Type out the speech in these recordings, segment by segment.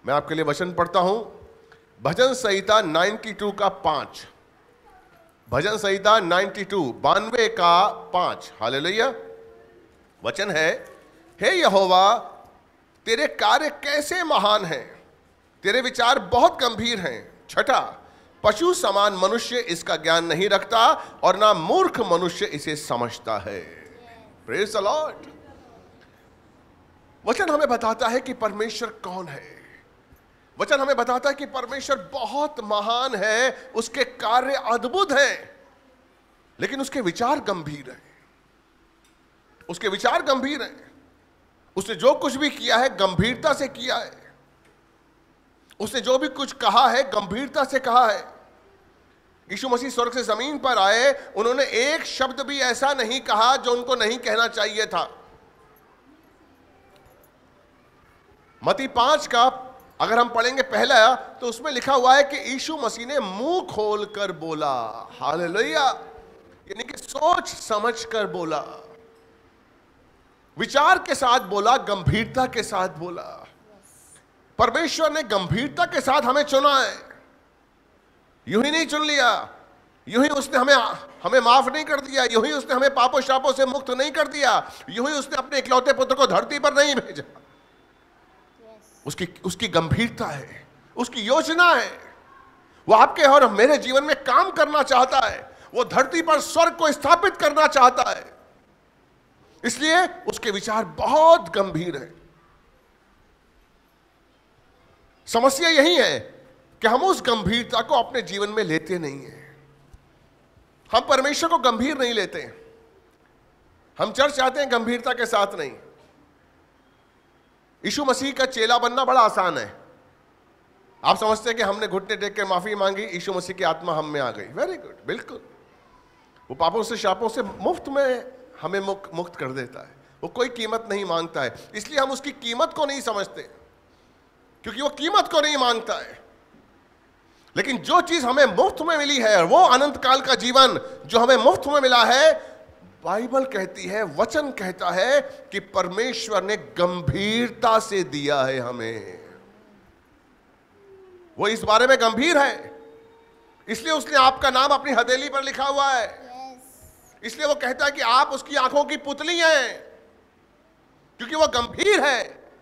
मैं आपके लिए वचन पढ़ता हूं, भजन संहिता 92 का 5। भजन संहिता 92 का 5। हालेलुया। वचन है, हे यहोवा तेरे कार्य कैसे महान हैं, तेरे विचार बहुत गंभीर हैं। 6, पशु समान मनुष्य इसका ज्ञान नहीं रखता और ना मूर्ख मनुष्य इसे समझता है। Praise the Lord. वचन हमें बताता है कि परमेश्वर कौन है। वचन हमें बताता है कि परमेश्वर बहुत महान है, उसके कार्य अद्भुत हैं, लेकिन उसके विचार गंभीर हैं। उसके विचार गंभीर हैं। उसने जो कुछ भी किया है गंभीरता से किया है। उसने जो भी कुछ कहा है गंभीरता से कहा है। यीशु मसीह स्वर्ग से जमीन पर आए, उन्होंने एक शब्द भी ऐसा नहीं कहा जो उनको नहीं कहना चाहिए था। मत्ती 5 का अगर हम पढ़ेंगे पहला, तो उसमें लिखा हुआ है कि यीशु मसीह ने मुंह खोलकर बोला। हालेलुया। यानी कि सोच समझ कर बोला, विचार के साथ बोला, गंभीरता के साथ बोला। परमेश्वर ने गंभीरता के साथ हमें चुना है। यूं ही नहीं चुन लिया, यूं ही उसने हमें माफ नहीं कर दिया, यूं ही उसने हमें पापों शापों से मुक्त नहीं कर दिया, यूं ही उसने अपने इकलौते पुत्र को धरती पर नहीं भेजा। उसकी गंभीरता है, उसकी योजना है। वो आपके और मेरे जीवन में काम करना चाहता है। वो धरती पर स्वर्ग को स्थापित करना चाहता है। इसलिए उसके विचार बहुत गंभीर हैं। समस्या यही है कि हम उस गंभीरता को अपने जीवन में लेते नहीं हैं। हम परमेश्वर को गंभीर नहीं लेते। हम चर्च आते हैं गंभीरता के साथ नहीं। यीशु मसीह का चेला बनना बड़ा आसान है। आप समझते हैं कि हमने घुटने टेक के माफी मांगी, यीशु मसीह की आत्मा हम में आ गई। वेरी गुड, बिल्कुल। वो पापों से शापों से मुफ्त में हमें मुक्त कर देता है। वो कोई कीमत नहीं मांगता है, इसलिए हम उसकी कीमत को नहीं समझते, क्योंकि वो कीमत को नहीं मांगता है। लेकिन जो चीज हमें मुफ्त में मिली है, वो अनंत काल का जीवन जो हमें मुफ्त में मिला है, बाइबल कहती है, वचन कहता है कि परमेश्वर ने गंभीरता से दिया है हमें। वो इस बारे में गंभीर है, इसलिए उसने आपका नाम अपनी हथेली पर लिखा हुआ है। इसलिए वो कहता है कि आप उसकी आंखों की पुतली हैं, क्योंकि वो गंभीर है।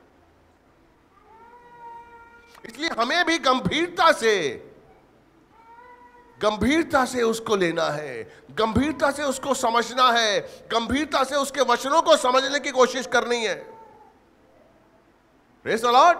इसलिए हमें भी गंभीरता से उसको लेना है, गंभीरता से उसको समझना है, गंभीरता से उसके वचनों को समझने की कोशिश करनी है। Praise the Lord.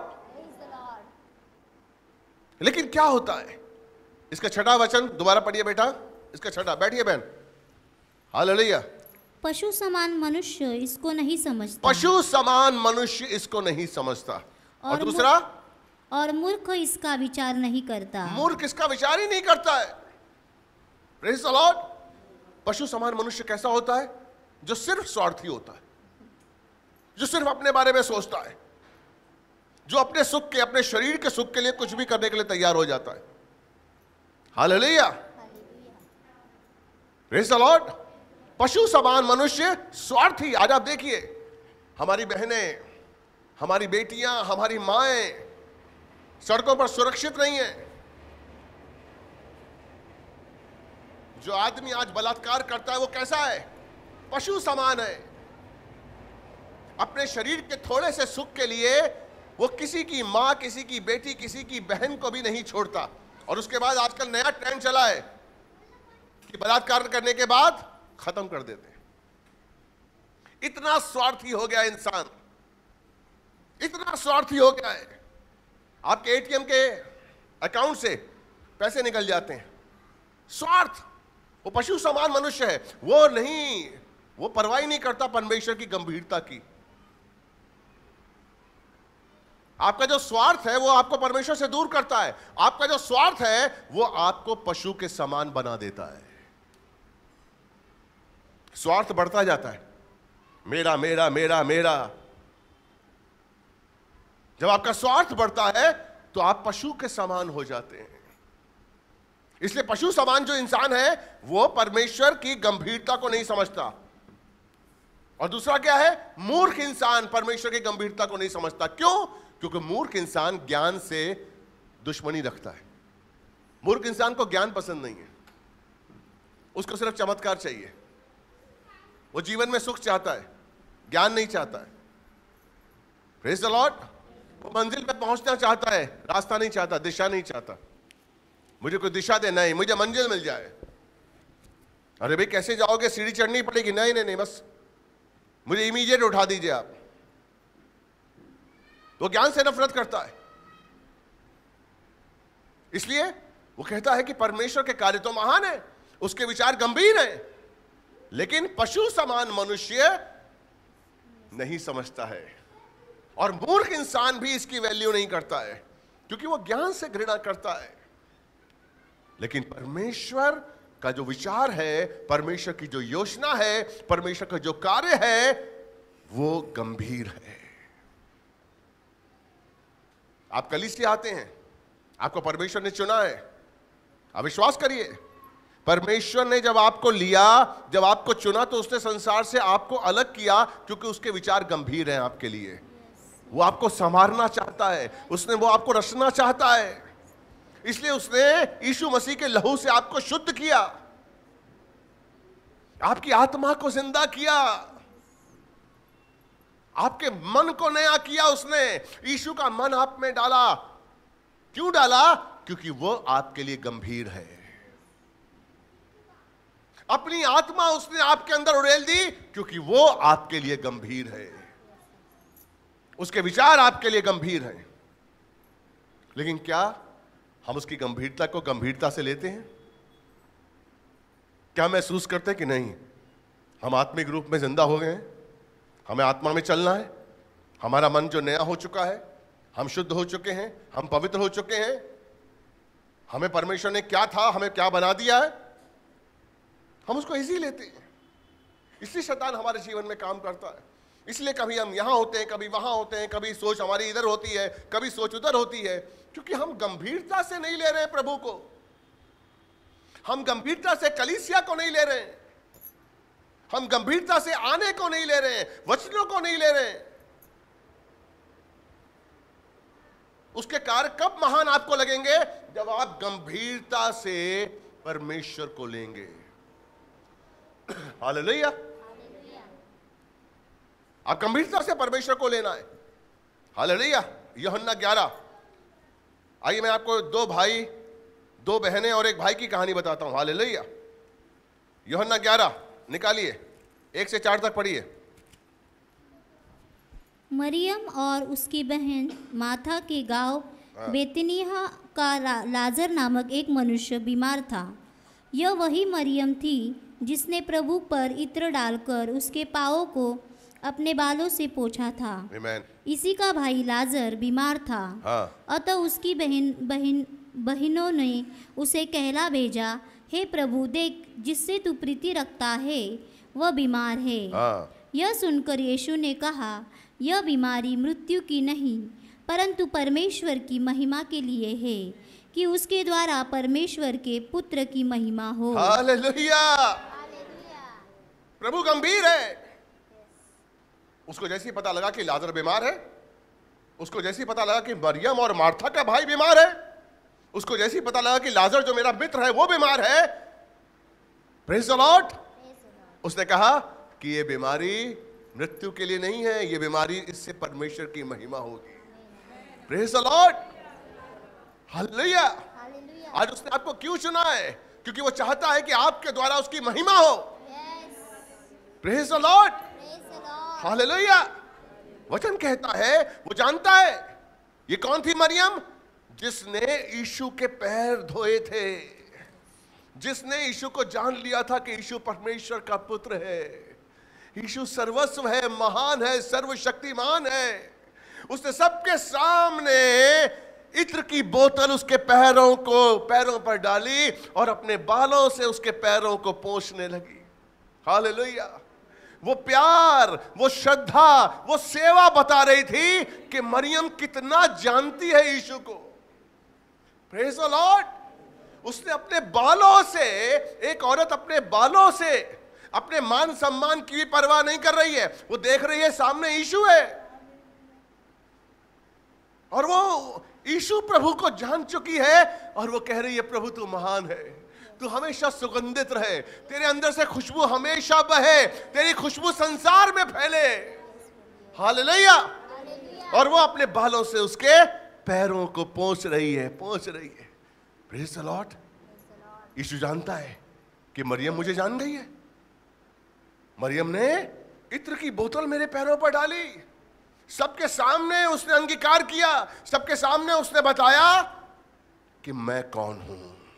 लेकिन क्या होता है, इसका 6वां वचन दोबारा पढ़िए बेटा, इसका 6, बैठिए बहन। हालेलुया। पशु समान मनुष्य इसको नहीं समझता। पशु समान मनुष्य इसको नहीं समझता। और दूसरा, और मूर्ख इसका विचार नहीं करता। मूर्ख इसका विचार ही नहीं करता है। Praise the Lord. पशु समान मनुष्य कैसा होता है? जो सिर्फ स्वार्थी होता है, जो सिर्फ अपने बारे में सोचता है, जो अपने सुख के, अपने शरीर के सुख के लिए कुछ भी करने के लिए तैयार हो जाता है। हालेलुया। Praise the Lord. पशु समान मनुष्य स्वार्थी। आज आप देखिए, हमारी बहनें, हमारी बेटियां, हमारी माएं सड़कों पर सुरक्षित नहीं है। जो आदमी आज बलात्कार करता है वो कैसा है? पशु समान है। अपने शरीर के थोड़े से सुख के लिए वो किसी की मां, किसी की बेटी, किसी की बहन को भी नहीं छोड़ता। और उसके बाद आजकल नया ट्रेंड चला है कि बलात्कार करने के बाद खत्म कर देते हैं। इतना स्वार्थी हो गया इंसान, इतना स्वार्थी हो गया है। आपके एटीएम के अकाउंट से पैसे निकल जाते हैं। स्वार्थ। वो पशु समान मनुष्य है। वो परवाह नहीं करता परमेश्वर की गंभीरता की। आपका जो स्वार्थ है वो आपको परमेश्वर से दूर करता है। आपका जो स्वार्थ है वो आपको पशु के समान बना देता है। स्वार्थ बढ़ता जाता है, मेरा मेरा मेरा मेरा। जब आपका स्वार्थ बढ़ता है तो आप पशु के समान हो जाते हैं। इसलिए पशु समान जो इंसान है वो परमेश्वर की गंभीरता को नहीं समझता। और दूसरा क्या है? मूर्ख इंसान परमेश्वर की गंभीरता को नहीं समझता। क्यों? क्योंकि मूर्ख इंसान ज्ञान से दुश्मनी रखता है। मूर्ख इंसान को ज्ञान पसंद नहीं है, उसको सिर्फ चमत्कार चाहिए। वो जीवन में सुख चाहता है, ज्ञान नहीं चाहता है। Praise the Lord. वो मंजिल पे पहुंचना चाहता है, रास्ता नहीं चाहता, दिशा नहीं चाहता। मुझे कोई दिशा दे, नहीं, मुझे मंजिल मिल जाए। अरे भाई कैसे जाओगे, सीढ़ी चढ़नी पड़ेगी, नहीं नहीं नहीं, बस मुझे इमीडिएट उठा दीजिए आप। वो ज्ञान से नफरत करता है। इसलिए वो कहता है कि परमेश्वर के कार्य तो महान है, उसके विचार गंभीर हैं, लेकिन पशु समान मनुष्य नहीं समझता है। और मूर्ख इंसान भी इसकी वैल्यू नहीं करता है, क्योंकि वो ज्ञान से घृणा करता है। लेकिन परमेश्वर का जो विचार है, परमेश्वर की जो योजना है, परमेश्वर का जो कार्य है, वो गंभीर है। आप कलीसिया आते हैं, आपको परमेश्वर ने चुना है, आप विश्वास करिए। परमेश्वर ने जब आपको लिया, जब आपको चुना, तो उसने संसार से आपको अलग किया, क्योंकि उसके विचार गंभीर हैं आपके लिए। वो आपको संवारना चाहता है, उसने वो आपको रचना चाहता है। इसलिए उसने यीशु मसीह के लहू से आपको शुद्ध किया, आपकी आत्मा को जिंदा किया, आपके मन को नया किया। उसने यीशु का मन आप में डाला। क्यों डाला? क्योंकि वो आपके लिए गंभीर है। अपनी आत्मा उसने आपके अंदर उड़ेल दी, क्योंकि वो आपके लिए गंभीर है। उसके विचार आपके लिए गंभीर हैं। लेकिन क्या हम उसकी गंभीरता को गंभीरता से लेते हैं? क्या महसूस करते हैं कि नहीं, हम आत्मिक रूप में जिंदा हो गए हैं, हमें आत्मा में चलना है, हमारा मन जो नया हो चुका है, हम शुद्ध हो चुके हैं, हम पवित्र हो चुके हैं, हमें परमेश्वर ने क्या था, हमें क्या बना दिया है, हम उसको इजी लेते हैं। इसलिए शैतान हमारे जीवन में काम करता है। इसलिए कभी हम यहां होते हैं, कभी वहां होते हैं, कभी सोच हमारी इधर होती है, कभी सोच उधर होती है, क्योंकि हम गंभीरता से नहीं ले रहे हैं प्रभु को, हम गंभीरता से कलीसिया को नहीं ले रहे हैं, हम गंभीरता से आने को नहीं ले रहे हैं, वचनों को नहीं ले रहे हैं। उसके कार्य कब महान आपको लगेंगे? जब आप गंभीरता से परमेश्वर को लेंगे। हालेलुया। आप गंभीरता से परमेश्वर को लेना है। हालेलुया। यूहन्ना 11। आइए मैं आपको 2 भाई, 2 बहनें और 1 भाई की कहानी बताता हूं। हालेलुया। यूहन्ना 11 निकालिए, 1 से 4 तक पढ़िए। मरियम और उसकी बहन माथा के गांव बेतनिय्याह का लाजर नामक एक मनुष्य बीमार था। यह वही मरियम थी जिसने प्रभु पर इत्र डालकर उसके पांवों को अपने बालों से पोंछा था। Amen. इसी का भाई लाजर बीमार था। हाँ। अतः उसकी बहनों ने उसे कहला भेजा, हे प्रभु, देख, जिससे तू प्रीति रखता है वह बीमार है। हाँ। यह सुनकर यीशु ने कहा, यह बीमारी मृत्यु की नहीं, परंतु परमेश्वर की महिमा के लिए है, कि उसके द्वारा परमेश्वर के पुत्र की महिमा हो। हालेलुया। प्रभु गंभीर है। उसको जैसे ही पता लगा कि लाजर बीमार है, उसको जैसे ही पता लगा कि मरियम और मार्था का भाई बीमार है, उसको जैसे ही पता लगा कि लाजर जो मेरा मित्र है वो बीमार है, प्रेज़ द लॉर्ड, उसने कहा कि ये बीमारी मृत्यु के लिए नहीं है, ये बीमारी इससे परमेश्वर की महिमा होगी। Praise the Lord. हालेलुया। आज उसने आपको क्यों चुना है? क्योंकि वो चाहता है कि आपके द्वारा उसकी महिमा हो। Praise the Lord. हालेलुया। वचन कहता है, वो जानता है। ये कौन थी मरियम? जिसने यीशु के पैर धोए थे, जिसने यीशु को जान लिया था कि यीशु परमेश्वर का पुत्र है, यीशु सर्वस्व है, महान है, सर्वशक्तिमान है। उसने सबके सामने इत्र की बोतल उसके पैरों पर डाली और अपने बालों से उसके पैरों को पोंछने लगी। हालेलुया। वो प्यार, वो श्रद्धा, वो सेवा बता रही थी कि मरियम कितना जानती है यीशु को। Praise the Lord. उसने अपने बालों से, एक औरत अपने बालों से अपने मान सम्मान की भी परवाह नहीं कर रही है। वो देख रही है सामने यीशु है। और वो यीशु प्रभु को जान चुकी है और वो कह रही है प्रभु तू महान है, तू हमेशा सुगंधित रहे, तेरे अंदर से खुशबू हमेशा बहे, तेरी खुशबू संसार में फैले। हालेलुया। और वो अपने बालों से उसके पैरों को पोंछ रही है। Praise the Lord. यीशु जानता है कि मरियम मुझे जान गई है। मरियम ने इत्र की बोतल मेरे पैरों पर डाली, सबके सामने उसने अंगीकार किया, सबके सामने उसने बताया कि मैं कौन हूं,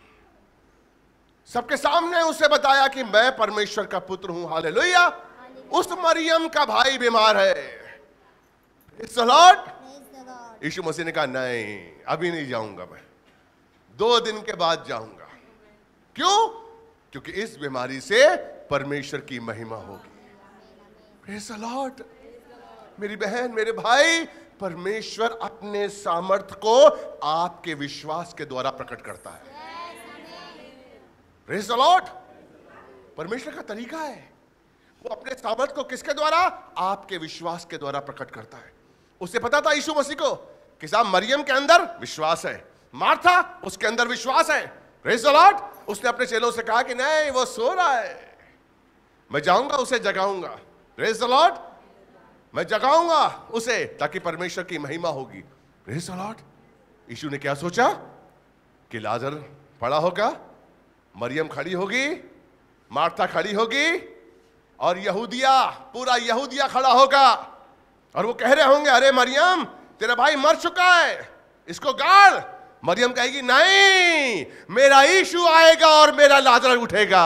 सबके सामने उसे बताया कि मैं परमेश्वर का पुत्र हूं। हालेलुया। उस मरियम का भाई बीमार है। Praise the Lord. यीशु मसीह ने कहा नहीं, अभी नहीं जाऊंगा, मैं 2 दिन के बाद जाऊंगा। क्यों? क्योंकि इस बीमारी से परमेश्वर की महिमा होगी। Praise the Lord. मेरी बहन, मेरे भाई, परमेश्वर अपने सामर्थ को आपके विश्वास के द्वारा प्रकट करता है। Praise the Lord. परमेश्वर का तरीका है, वो अपने सामर्थ को किसके द्वारा? आपके विश्वास के द्वारा प्रकट करता है। उसे पता था यीशु मसीह को कि साहब मरियम के अंदर विश्वास है, मार्था उसके अंदर विश्वास है। Praise the Lord. उसने अपने चेलों से कहा कि नहीं, वो सो रहा है, मैं जाऊंगा उसे जगाऊंगा। Praise the Lord. मैं जगाऊंगा उसे ताकि परमेश्वर की महिमा होगी। Praise the Lord. यीशु ने क्या सोचा कि लाजर पड़ा होगा, मरियम खड़ी होगी, मार्था खड़ी होगी और यहूदिया, पूरा यहूदिया खड़ा होगा और वो कह रहे होंगे अरे मरियम तेरा भाई मर चुका है, इसको गाड़। मरियम कहेगी नहीं, मेरा यीशु आएगा और मेरा लाजर उठेगा।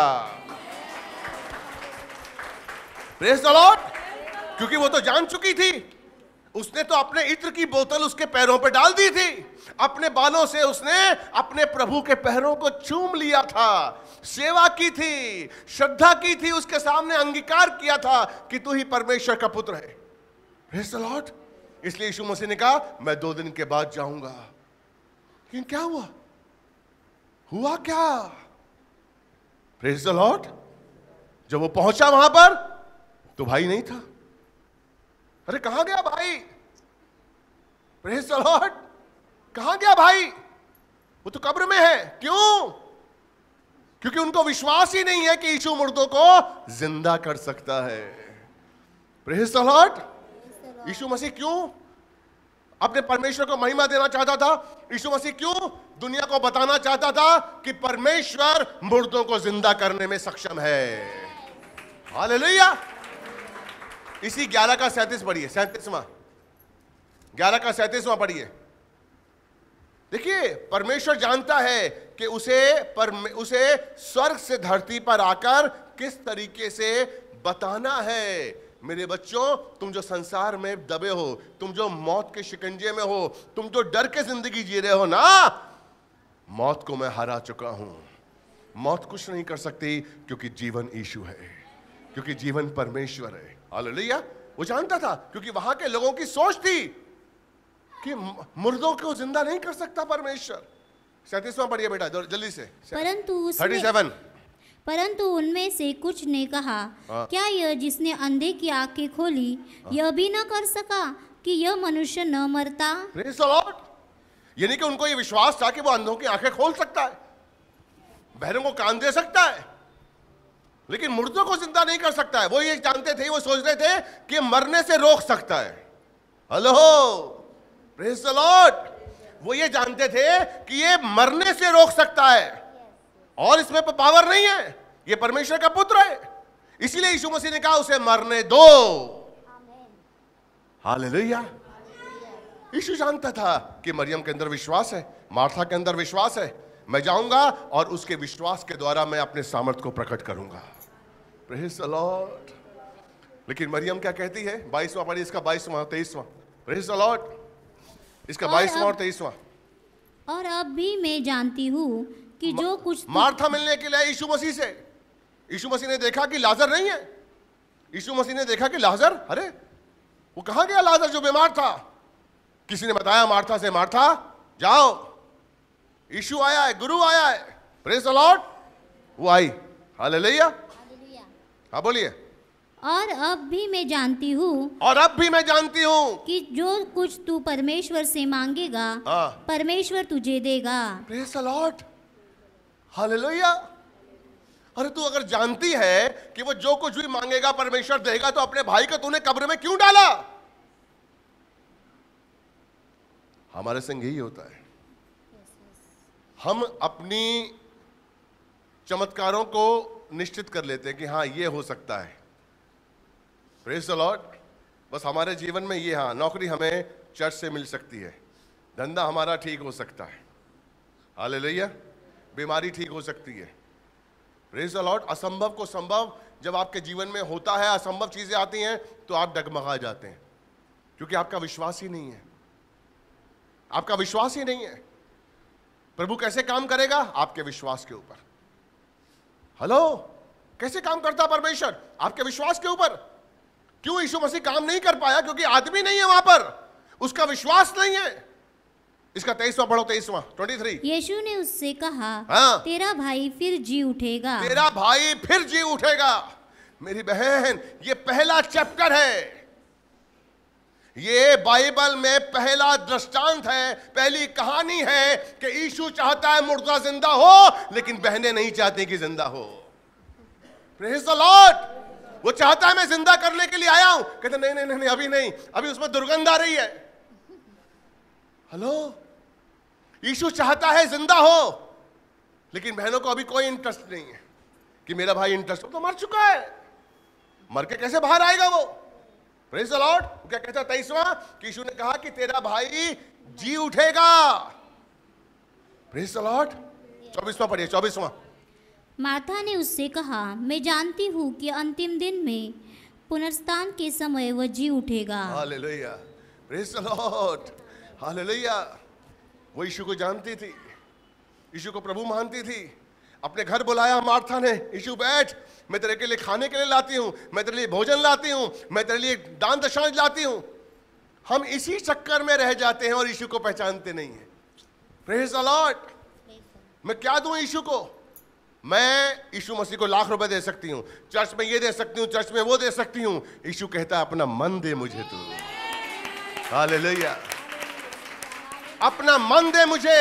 Praise the Lord. क्योंकि वो तो जान चुकी थी, उसने तो अपने इत्र की बोतल उसके पैरों पे डाल दी थी, अपने बालों से उसने अपने प्रभु के पैरों को चूम लिया था, सेवा की थी, श्रद्धा की थी, उसके सामने अंगीकार किया था कि तू ही परमेश्वर का पुत्र है। Praise the Lord. इसलिए यीशु मसीह ने कहा मैं 2 दिन के बाद जाऊंगा। लेकिन क्या हुआ क्या? Praise the Lord. जब वो पहुंचा वहां पर तो भाई नहीं था। अरे कहां गया भाई? Praise the Lord. कहां गया भाई? वो तो कब्र में है। क्यों? क्योंकि उनको विश्वास ही नहीं है कि यीशु मुर्दों को जिंदा कर सकता है। Praise the Lord. यीशु मसीह क्यों अपने परमेश्वर को महिमा देना चाहता था? यीशु मसीह क्यों दुनिया को बताना चाहता था कि परमेश्वर मुर्दों को जिंदा करने में सक्षम है? हालेलुया। इसी 11 का 37 पढ़िए, 37वां 11 का 37वां पढ़िए। देखिए परमेश्वर जानता है कि उसे स्वर्ग से धरती पर आकर किस तरीके से बताना है। मेरे बच्चों, तुम जो संसार में दबे हो, तुम जो मौत के शिकंजे में हो, तुम जो डर के जिंदगी जी रहे हो ना, मौत को मैं हरा चुका हूं। मौत कुछ नहीं कर सकती क्योंकि जीवन यीशु है, क्योंकि जीवन परमेश्वर है। हालेलुया। वो जानता था क्योंकि वहां के लोगों की सोच थी कि मुर्दों को जिंदा नहीं कर सकता परमेश्वर। 37वां पढ़िए बेटा जल्दी से। परंतु उनमें से कुछ ने कहा क्या यह जिसने अंधे की आंखें खोली यह भी न कर सका कि यह मनुष्य न मरता? Praise the Lord. यानी कि उनको यह विश्वास था कि वो अंधों की आंखें खोल सकता है, बहरों को कान दे सकता है, लेकिन मुर्दों को जिंदा नहीं कर सकता है। वो ये जानते थे, वो सोच रहे थे कि मरने से रोक सकता है। Hello, praise the Lord. वो ये जानते थे कि ये मरने से रोक सकता है और इसमें पावर नहीं है, ये परमेश्वर का पुत्र है। इसीलिए यीशु मसीह ने कहा उसे मरने दो। हालेलुया। यीशु जानता था कि मरियम के अंदर विश्वास है, मार्था के अंदर विश्वास है। मैं जाऊंगा और उसके विश्वास के द्वारा मैं अपने सामर्थ को प्रकट करूंगा। Praise the Lord. लेकिन मरियम क्या कहती है? 22वां पढ़िए, इसका 22वां 23वां। Praise the Lord. इसका 22वां और 23वां। और अब भी मैं जानती हूँ कि जो कुछ मार्था मिलने के लिए यीशु मसीह से, यीशु मसीह ने देखा कि लाजर नहीं है। यीशु मसीह ने देखा कि लाजर, अरे वो कहां गया लाजर जो बीमार था? किसी ने बताया मार्था से, मार्था जाओ, यीशु आया है, गुरु आया है। Praise the Lord. वो आई। हालेलुया। हाँ बोलिए। और अब भी मैं जानती हूँ और अब भी मैं जानती हूं कि जो कुछ तू परमेश्वर से मांगेगा हाँ। परमेश्वर तुझे देगा। प्रेज द लॉर्ड, हालेलुया। अरे तू अगर जानती है कि वो जो कुछ भी मांगेगा परमेश्वर देगा, तो अपने भाई को तूने कब्र में क्यों डाला? हमारे संग यही होता है, हम अपनी चमत्कारों को निश्चित कर लेते हैं कि हाँ ये हो सकता है। Praise the Lord. बस हमारे जीवन में ये, हाँ नौकरी हमें चर्च से मिल सकती है, धंधा हमारा ठीक हो सकता है, हालेलुया, बीमारी ठीक हो सकती है। Praise the Lord. असंभव को संभव जब आपके जीवन में होता है, असंभव चीजें आती हैं, तो आप डगमगा जाते हैं, क्योंकि आपका विश्वास ही नहीं है, आपका विश्वास ही नहीं है। प्रभु कैसे काम करेगा? आपके विश्वास के ऊपर। हेलो, कैसे काम करता परमेश्वर? आपके विश्वास के ऊपर। क्यों यीशु मसीह काम नहीं कर पाया? क्योंकि आदमी नहीं है वहां पर, उसका विश्वास नहीं है। इसका 23वां पढ़ो, 23वां 23। यीशु ने उससे कहा, हाँ। तेरा भाई फिर जी उठेगा। तेरा भाई फिर जी उठेगा। मेरी बहन, ये पहला चैप्टर है, ये बाइबल में पहला दृष्टांत है, पहली कहानी है कि यीशु चाहता है मुर्दा जिंदा हो, लेकिन बहनें नहीं चाहती कि जिंदा हो। Praise the Lord. वो चाहता है मैं जिंदा करने के लिए आया हूं, कहते नहीं नहीं नहीं, अभी नहीं, अभी उसमें दुर्गंध आ रही है। हेलो, यीशु चाहता है जिंदा हो, लेकिन बहनों को अभी कोई इंटरेस्ट नहीं है कि मेरा भाई इंटरेस्ट हो, तो मर चुका है, मर के कैसे बाहर आएगा वो? Praise the Lord. क्या कहता 23वां कि यीशु ने कहा कि तेरा भाई जी उठेगा। Praise the Lord. 24वां पढ़िए, 24वां। मार्था ने उससे कहा, मैं जानती हूँ कि अंतिम दिन में पुनरुत्थान के समय वह जी उठेगा। Hallelujah, praise the Lord, hallelujah. वो यीशु को जानती थी, यीशु को प्रभु मानती थी। अपने घर बुलाया मार्था ने, यीशु बैठ, मैं तेरे के लिए खाने के लिए लाती हूं, मैं तेरे लिए भोजन लाती हूं, मैं तेरे लिए दान दशांश लाती हूं। हम इसी चक्कर में रह जाते हैं और यीशु को पहचानते नहीं है। Praise the Lord. मैं क्या दूं यीशु को? मैं यीशु मसीह को लाख रुपए दे सकती हूं, चर्च में ये दे सकती हूं, चर्च में वो दे सकती हूं। यीशु कहता है अपना मन दे मुझे तू। हालेलुया, अपना मन दे मुझे।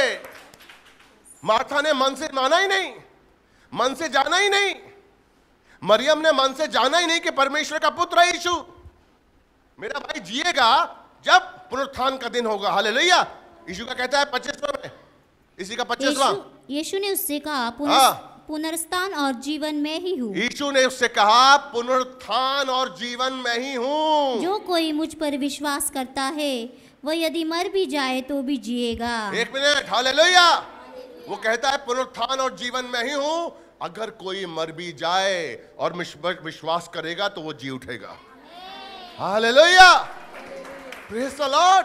मार्था ने मन से माना ही नहीं, मन से जाना ही नहीं। मरियम ने मन से जाना ही नहीं कि परमेश्वर का पुत्र है यीशु। मेरा भाई जिएगा जब पुनरुत्थान का दिन होगा। हालेलुया। यीशु का कहता है 25वां में, इसी का 25वां। यीशु ने उससे कहा, पुनरुत्थान और जीवन में ही हूँ। यीशु ने उससे कहा, पुनरुत्थान और जीवन में ही हूँ। जो कोई मुझ पर विश्वास करता है वह यदि मर भी जाए तो भी जिएगा। एक मिनट, हालेलुया। वो कहता है पुनरुत्थान और जीवन में ही हूं। अगर कोई मर भी जाए और विश्वास करेगा तो वो जी उठेगा। Hallelujah, praise the Lord.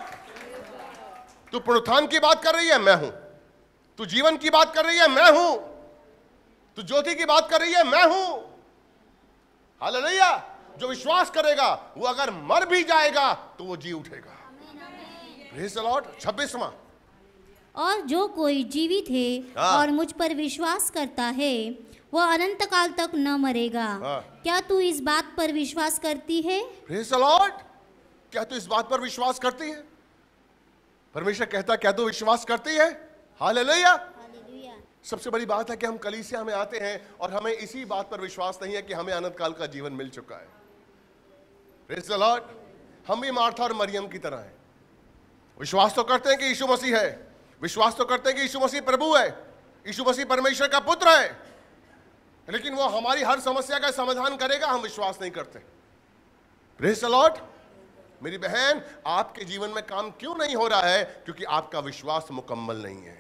तू पुनरुत्थान की बात कर रही है, मैं हूं। तू जीवन की बात कर रही है, मैं हूं। तू ज्योति की बात कर रही है, मैं हूं। हालेलुया। जो विश्वास करेगा वो अगर मर भी जाएगा तो वो जी उठेगा। Praise the Lord. 26वां। और जो कोई जीवित है और मुझ पर विश्वास करता है वह अनंत काल तक न मरेगा। क्या तू इस बात पर विश्वास करती है? Praise the Lord. क्या तू इस बात पर विश्वास करती है? परमेश्वर कहता, क्या तू विश्वास करती है? हालेलुया। सबसे बड़ी बात है कि हम कलीसिया में आते हैं और हमें इसी बात पर विश्वास नहीं है कि हमें अनंत काल का जीवन मिल चुका है। Praise the Lord. हम भी मार्था और मरियम की तरह हैं। विश्वास तो करते हैं कि यीशु मसीह है, विश्वास तो करते हैं कि यीशु मसीह प्रभु है, यीशु मसीह परमेश्वर का पुत्र है, लेकिन वो हमारी हर समस्या का समाधान करेगा, हम विश्वास नहीं करते। Praise the Lord. मेरी बहन, आपके जीवन में काम क्यों नहीं हो रहा है? क्योंकि आपका विश्वास मुकम्मल नहीं है।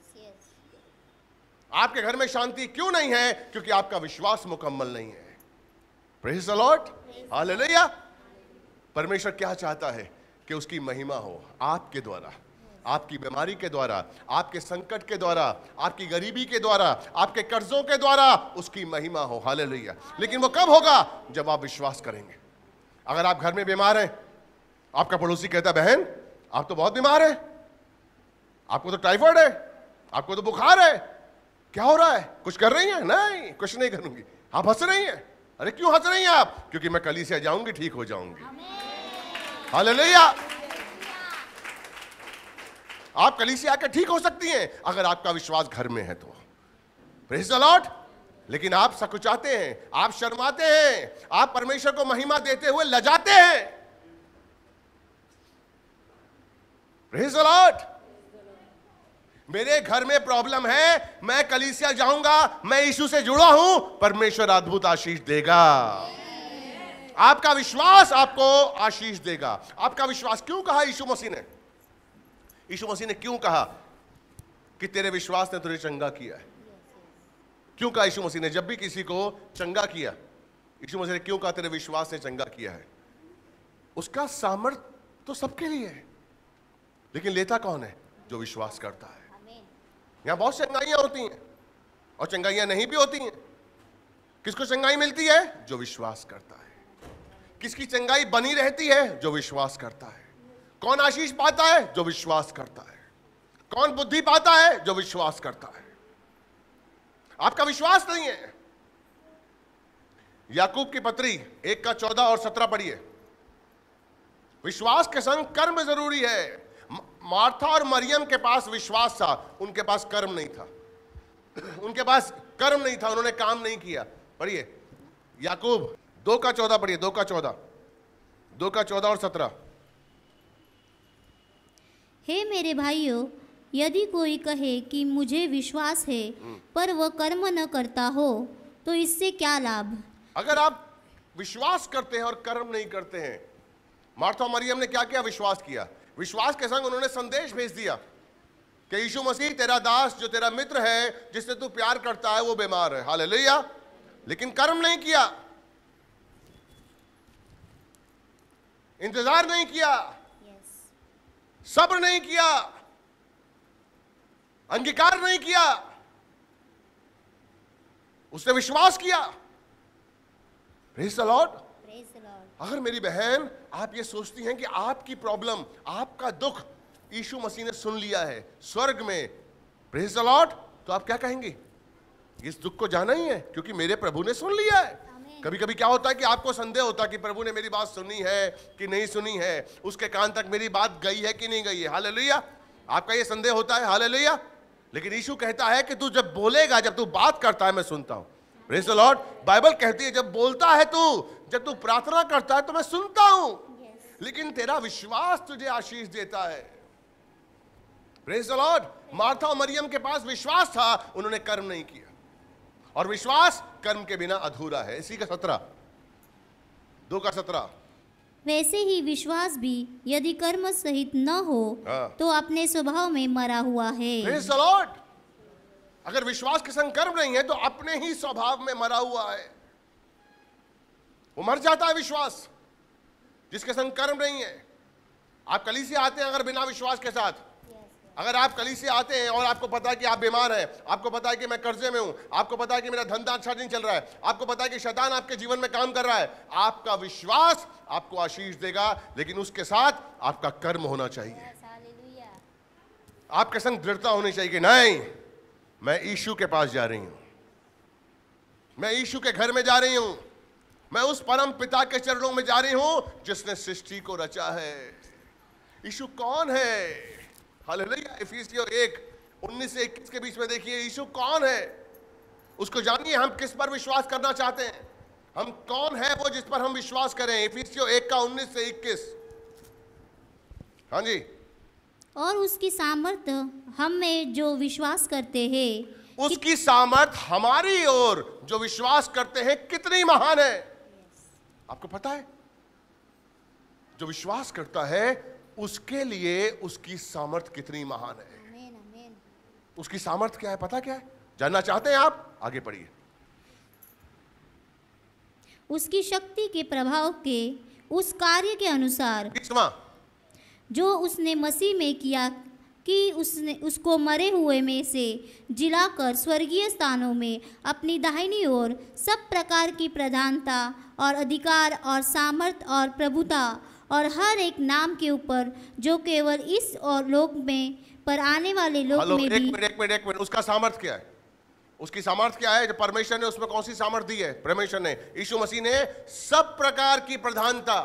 आपके घर में शांति क्यों नहीं है? क्योंकि आपका विश्वास मुकम्मल नहीं है। Praise the Lord, hallelujah. परमेश्वर क्या चाहता है? कि उसकी महिमा हो आपके द्वारा, आपकी बीमारी के द्वारा, आपके संकट के द्वारा, आपकी गरीबी के द्वारा, आपके कर्जों के द्वारा उसकी महिमा हो। हालेलुया। लेकिन वो कब होगा? जब आप विश्वास करेंगे। अगर आप घर में बीमार हैं, आपका पड़ोसी कहता, बहन आप तो बहुत बीमार हैं, आपको तो टाइफाइड है, आपको तो बुखार है, क्या हो रहा है? कुछ कर रही हैं? नहीं, कुछ नहीं करूंगी। आप हंस रही हैं, अरे क्यों हंस रही हैं आप? क्योंकि मैं कलीसिया जाऊंगी, ठीक हो जाऊंगी। हालेलुया। आप कलीसिया आकर ठीक हो सकती हैं अगर आपका विश्वास घर में है तो। Praise the Lord. लेकिन आप सकुचाते हैं, आप शर्माते हैं, आप परमेश्वर को महिमा देते हुए लजाते हैं। Praise the Lord. मेरे घर में प्रॉब्लम है, मैं कलीसिया जाऊंगा, मैं यीशु से जुड़ा हूं, परमेश्वर अद्भुत आशीष देगा। आपका विश्वास आपको आशीष देगा। आपका विश्वास क्यों कहा यीशु मसीह ने? यीशु मसीह ने क्यों कहा कि तेरे विश्वास ने तुझे चंगा किया है? क्यों कहा यीशु मसीह ने? जब भी किसी को चंगा किया, यीशु मसीह ने क्यों कहा तेरे विश्वास ने चंगा किया है? उसका सामर्थ तो सबके लिए है, लेकिन लेता कौन है? जो विश्वास करता है। यहां बहुत चंगाइयां होती हैं और चंगाइयां नहीं भी होती हैं। किसको चंगाई मिलती है? जो विश्वास करता है। किसकी चंगाई बनी रहती है? जो विश्वास करता है। कौन आशीष पाता है? जो विश्वास करता है। कौन बुद्धि पाता है? जो विश्वास करता है। आपका विश्वास नहीं है। याकूब की पत्री 1:14 और 17 पढ़िए। विश्वास के संग कर्म जरूरी है। मार्था और मरियम के पास विश्वास था, उनके पास कर्म नहीं था। उनके पास कर्म नहीं था, उन्होंने काम नहीं किया। पढ़िए याकूब 2:14 पढ़िए। 2:14 और 17। हे मेरे भाइयों, यदि कोई कहे कि मुझे विश्वास है पर वह कर्म न करता हो तो इससे क्या लाभ? अगर आप विश्वास करते हैं और कर्म नहीं करते हैं। मार्था और मरियम ने क्या किया? विश्वास किया। विश्वास के संग उन्होंने संदेश भेज दिया कि यीशु मसीह तेरा दास, जो तेरा मित्र है, जिससे तू प्यार करता है, वो बीमार है। हालेलुया। लेकिन कर्म नहीं किया, इंतजार नहीं किया, सब्र नहीं किया, अंगीकार नहीं किया, उसने विश्वास किया। Praise the Lord. अगर मेरी बहन आप ये सोचती हैं कि आपकी प्रॉब्लम, आपका दुख यीशु मसीह ने सुन लिया है स्वर्ग में, प्रेज़ द लॉर्ड, तो आप क्या कहेंगी? इस दुख को जाना ही है क्योंकि मेरे प्रभु ने सुन लिया है। कभी कभी क्या होता है कि आपको संदेह होता है कि प्रभु ने मेरी बात सुनी है कि नहीं सुनी है, उसके कान तक मेरी बात गई है कि नहीं गई है। हालेलुया। आपका ये संदेह होता है। हालेलुया। लेकिन यीशु कहता है कि तू जब बोलेगा, जब तू बात करता है, मैं सुनता हूं। Praise the Lord. बाइबल कहती है जब बोलता है तू, जब तू प्रार्थना करता है तो मैं सुनता हूं। लेकिन तेरा विश्वास तुझे आशीष देता है। Praise the Lord. मार्था और मरियम के पास विश्वास था, उन्होंने कर्म नहीं किया, और विश्वास कर्म के बिना अधूरा है। इसी का 17, 2:17। वैसे ही विश्वास भी यदि कर्म सहित न हो तो अपने स्वभाव में मरा हुआ है। Praise the Lord. अगर विश्वास के संग कर्म नहीं है तो अपने ही स्वभाव में मरा हुआ है, वो मर जाता है विश्वास जिसके संग कर्म नहीं है। आप कलीसिया आते हैं अगर बिना विश्वास के साथ, अगर आप कलीसिया आते हैं और आपको पता है कि आप बीमार हैं, आपको पता है कि मैं कर्जे में हूं, आपको पता है कि मेरा धंधा अच्छा नहीं चल रहा है, आपको पता है कि शैतान आपके जीवन में काम कर रहा है, आपका विश्वास आपको आशीष देगा, लेकिन उसके साथ आपका कर्म होना चाहिए। आपके संग दृढ़ता होनी चाहिए कि नहीं, मैं यीशु के पास जा रही हूं, मैं यीशु के घर में जा रही हूं, मैं उस परम पिता के चरणों में जा रही हूं जिसने सृष्टि को रचा है। यीशु कौन है? हालेलुया। इफिसियों 1:19 से 21 के बीच में देखिए यीशु कौन है, उसको जानिए। हम किस पर विश्वास करना चाहते हैं? हम कौन है वो जिस पर हम विश्वास करें? इफिसियों 1:19 से 21। हाँ जी। और उसकी सामर्थ्य हम में जो विश्वास करते हैं, उसकी सामर्थ हमारी ओर जो विश्वास करते हैं कितनी महान है। आपको पता है, जो विश्वास करता है उसके लिए उसकी सामर्थ कितनी महान है। आमीन, आमीन। उसकी सामर्थ क्या है? पता क्या है? जानना चाहते हैं आप? आगे पढ़िए। उसकी शक्ति के प्रभाव के उस कार्य के अनुसार 20वां, जो उसने मसीह में किया कि उसने उसको मरे हुए में से जिलाकर स्वर्गीय स्थानों में अपनी दाहिनी ओर सब प्रकार की प्रधानता और अधिकार और सामर्थ और प्रभुता और हर एक नाम के ऊपर, जो केवल इस और लोक में पर आने वाले लोक में भी। एक मिनट, उसका सामर्थ क्या है? उसकी सामर्थ्य क्या है? जो परमेश्वर ने उसमें कौन सी सामर्थ्य दी है? परमेश्वर ने, यीशु मसीह ने सब प्रकार की प्रधानता,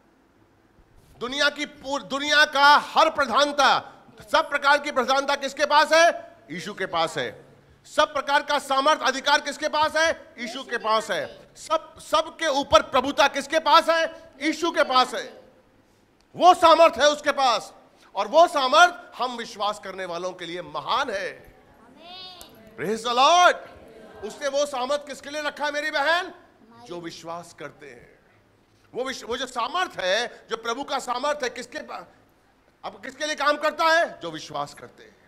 दुनिया का हर प्रधानता, सब प्रकार की प्रधानता किसके पास है? यीशु के पास है। सब प्रकार का सामर्थ, अधिकार किसके पास है? यीशु के पास है। सब के ऊपर प्रभुता किसके पास है? यीशु के पास है। वो सामर्थ है उसके पास, और वो सामर्थ हम विश्वास करने वालों के लिए महान है। Praise the Lord. उसने वो सामर्थ किसके लिए रखा है मेरी बहन? जो विश्वास करते हैं। वो जो सामर्थ है, जो प्रभु का सामर्थ है, किसके अब किसके लिए काम करता है? जो विश्वास करते हैं।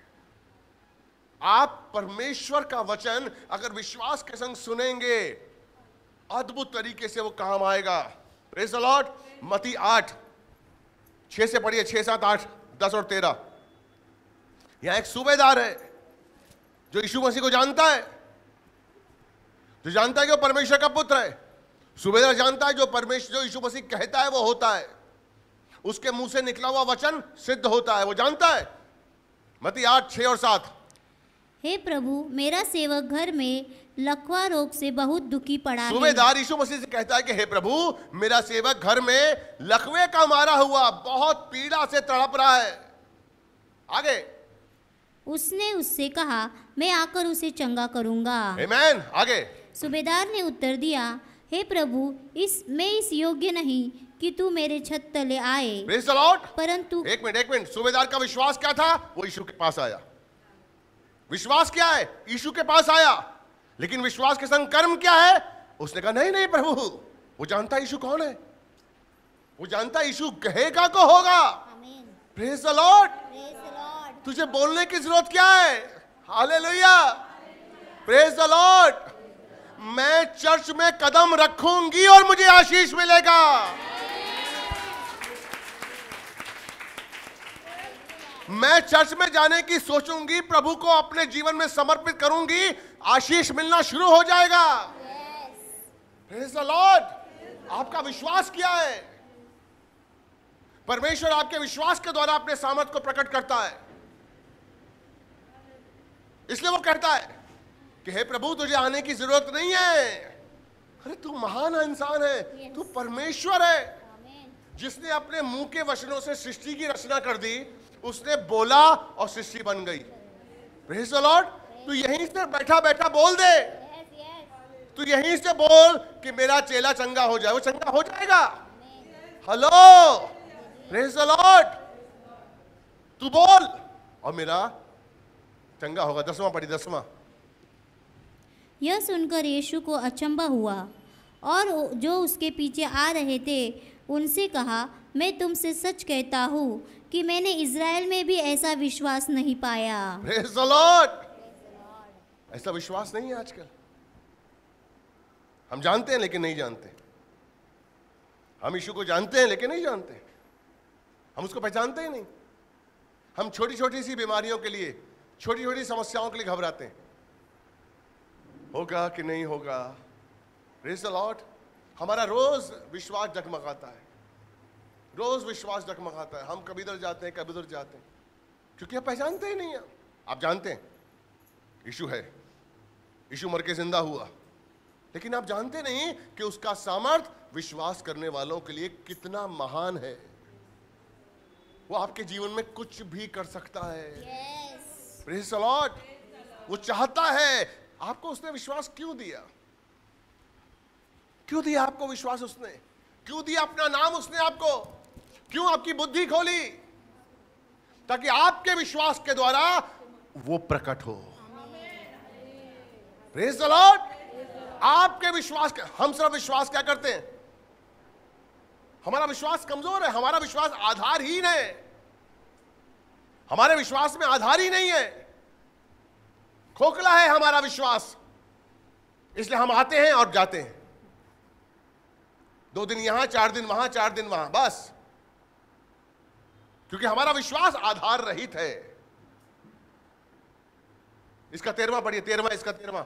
आप परमेश्वर का वचन अगर विश्वास के संग सुनेंगे, अद्भुत तरीके से वो काम आएगा। Praise the Lord. मत्ती 8, 6 से पढ़िए, 6, 7, 8, 10 और 13। यहां एक सूबेदार है जो यीशु मसीह को जानता है, जो जानता है कि वो परमेश्वर का पुत्र है। सूबेदार जानता है जो यीशु मसीह कहता है वो होता है, उसके मुंह से निकला हुआ वचन सिद्ध होता है, वो जानता है। मत्ती 8, 6 और 7। हे प्रभु, मेरा सेवक घर में लकवा रोग से बहुत दुखी पड़ा है। सूबेदार यीशु मसीह से कहता है कि हे प्रभु, मेरा सेवक घर में लकवे का मारा हुआ बहुत पीड़ा से तड़प रहा है। आगे उसने उससे कहा, मैं आकर उसे चंगा करूंगा। आमीन। आगे सूबेदार ने उत्तर दिया, हे प्रभु, मैं इस योग्य नहीं कि तू मेरे छत तले आए, प्रेज़ द लॉर्ड। परंतु एक मिनट। सूबेदार का विश्वास क्या था? वो यीशु के पास आया। विश्वास क्या है? यीशु के पास आया। लेकिन विश्वास के संग कर्म क्या है? उसने कहा नहीं प्रभु। वो जानता यीशु कौन है, वो जानता यीशु कहेगा को होगा। Praise the Lord. तुझे बोलने की जरूरत क्या है? Hallelujah, praise the Lord. मैं चर्च में कदम रखूंगी और मुझे आशीष मिलेगा। मैं चर्च में जाने की सोचूंगी, प्रभु को अपने जीवन में समर्पित करूंगी, आशीष मिलना शुरू हो जाएगा। Praise the Lord. आपका विश्वास क्या है? परमेश्वर आपके विश्वास के द्वारा अपने सामर्थ को प्रकट करता है। इसलिए वो कहता है कि हे प्रभु, तुझे आने की जरूरत नहीं है। अरे तू महान इंसान है, तू परमेश्वर है जिसने अपने मुंह के वचनों से सृष्टि की रचना कर दी। उसने बोला और सृष्टि बन गई। Praise the Lord. तू यहीं से बैठा बैठा बोल दे, तू यहीं से बोल कि मेरा चेला चंगा हो जाए, वो चंगा हो जाएगा। Hello, praise the Lord. तू बोल और मेरा चंगा होगा। 10वां पढ़ी, 10वां। यह सुनकर यीशु को अचंभा हुआ और जो उसके पीछे आ रहे थे उनसे कहा, मैं तुमसे सच कहता हूँ कि मैंने इज़राइल में भी ऐसा विश्वास नहीं पाया। Praise the Lord. ऐसा विश्वास नहीं है आजकल। हम जानते हैं लेकिन नहीं जानते। हम यीशु को जानते हैं लेकिन नहीं जानते। हम उसको पहचानते ही नहीं। हम छोटी छोटी सी बीमारियों के लिए, छोटी छोटी समस्याओं के लिए घबराते हैं, होगा कि नहीं होगा। Praise the Lord. हमारा रोज विश्वास डगमगाता है, रोज विश्वास डगमगाता है। हम कभी इधर जाते हैं, कभी उधर जाते हैं, क्योंकि आप पहचानते ही नहीं हैं। आप जानते हैं यीशु है, यीशु मर के जिंदा हुआ, लेकिन आप जानते नहीं कि उसका सामर्थ विश्वास करने वालों के लिए कितना महान है। वो आपके जीवन में कुछ भी कर सकता है। Praise the Lord. वो चाहता है आपको। उसने विश्वास क्यों दिया? क्यों दिया आपको विश्वास? उसने क्यों दिया अपना नाम? उसने आपको क्यों आपकी बुद्धि खोली? ताकि आपके विश्वास के द्वारा वो प्रकट हो। Praise the Lord. आपके विश्वास के, हम सिर्फ विश्वास क्या करते हैं? हमारा विश्वास कमजोर है, हमारा विश्वास आधारहीन है, हमारे विश्वास में आधार ही नहीं है, खोखला है हमारा विश्वास। इसलिए हम आते हैं और जाते हैं, 2 दिन यहां, 4 दिन वहां, 4 दिन वहां, बस, क्योंकि हमारा विश्वास आधार रहित है। इसका 13वां पढ़िए, 13वां, इसका 13वां।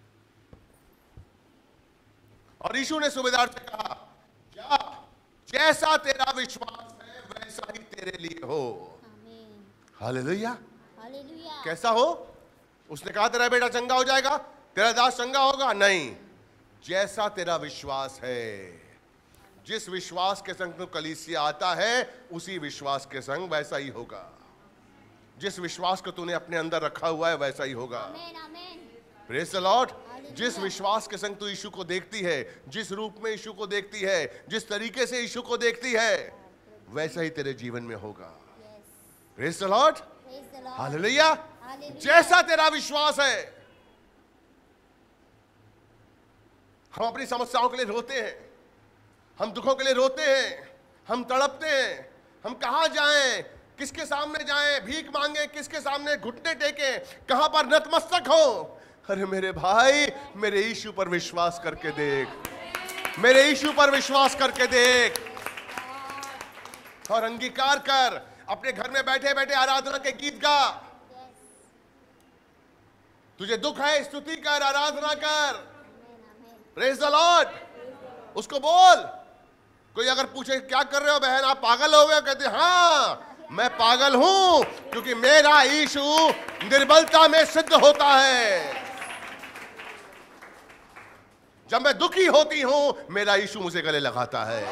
और यीशु ने सूबेदार से कहा, जा, जैसा तेरा विश्वास है वैसा ही तेरे लिए हो। हालेलुया। हालेलुया। कैसा हो? उसने कहा तेरा बेटा चंगा हो जाएगा। तेरा दास चंगा होगा? नहीं, जैसा तेरा विश्वास है। जिस विश्वास के संग तू कलीसिया आता है, उसी विश्वास के संग वैसा ही होगा। जिस विश्वास को तूने अपने अंदर रखा हुआ है, वैसा ही होगा। Praise the Lord. जिस विश्वास के संग तू यीशु को देखती है, जिस रूप में यीशु को देखती है, जिस तरीके से यीशु को देखती है, वैसा ही तेरे जीवन में होगा। Praise the Lord, hallelujah. जैसा तेरा विश्वास है। हम अपनी समस्याओं के लिए रोते हैं, हम दुखों के लिए रोते हैं, हम तड़पते हैं, हम कहां जाएं, किसके सामने जाएं, भीख मांगे, किसके सामने घुटने टेकें, कहां पर नतमस्तक हो। अरे मेरे भाई, मेरे यीशु पर विश्वास करके देख, मेरे यीशु पर विश्वास करके देख और अंगीकार कर। अपने घर में बैठे बैठे आराधना के गीत गा। तुझे दुख है, स्तुति कर, आराधना कर। Praise the Lord. उसको बोल। कोई अगर पूछे क्या कर रहे हो बहन, आप पागल हो गए? कहते हाँ, मैं पागल हूं, क्योंकि मेरा यीशु निर्बलता में सिद्ध होता है। जब मैं दुखी होती हूं, मेरा यीशु मुझे गले लगाता है।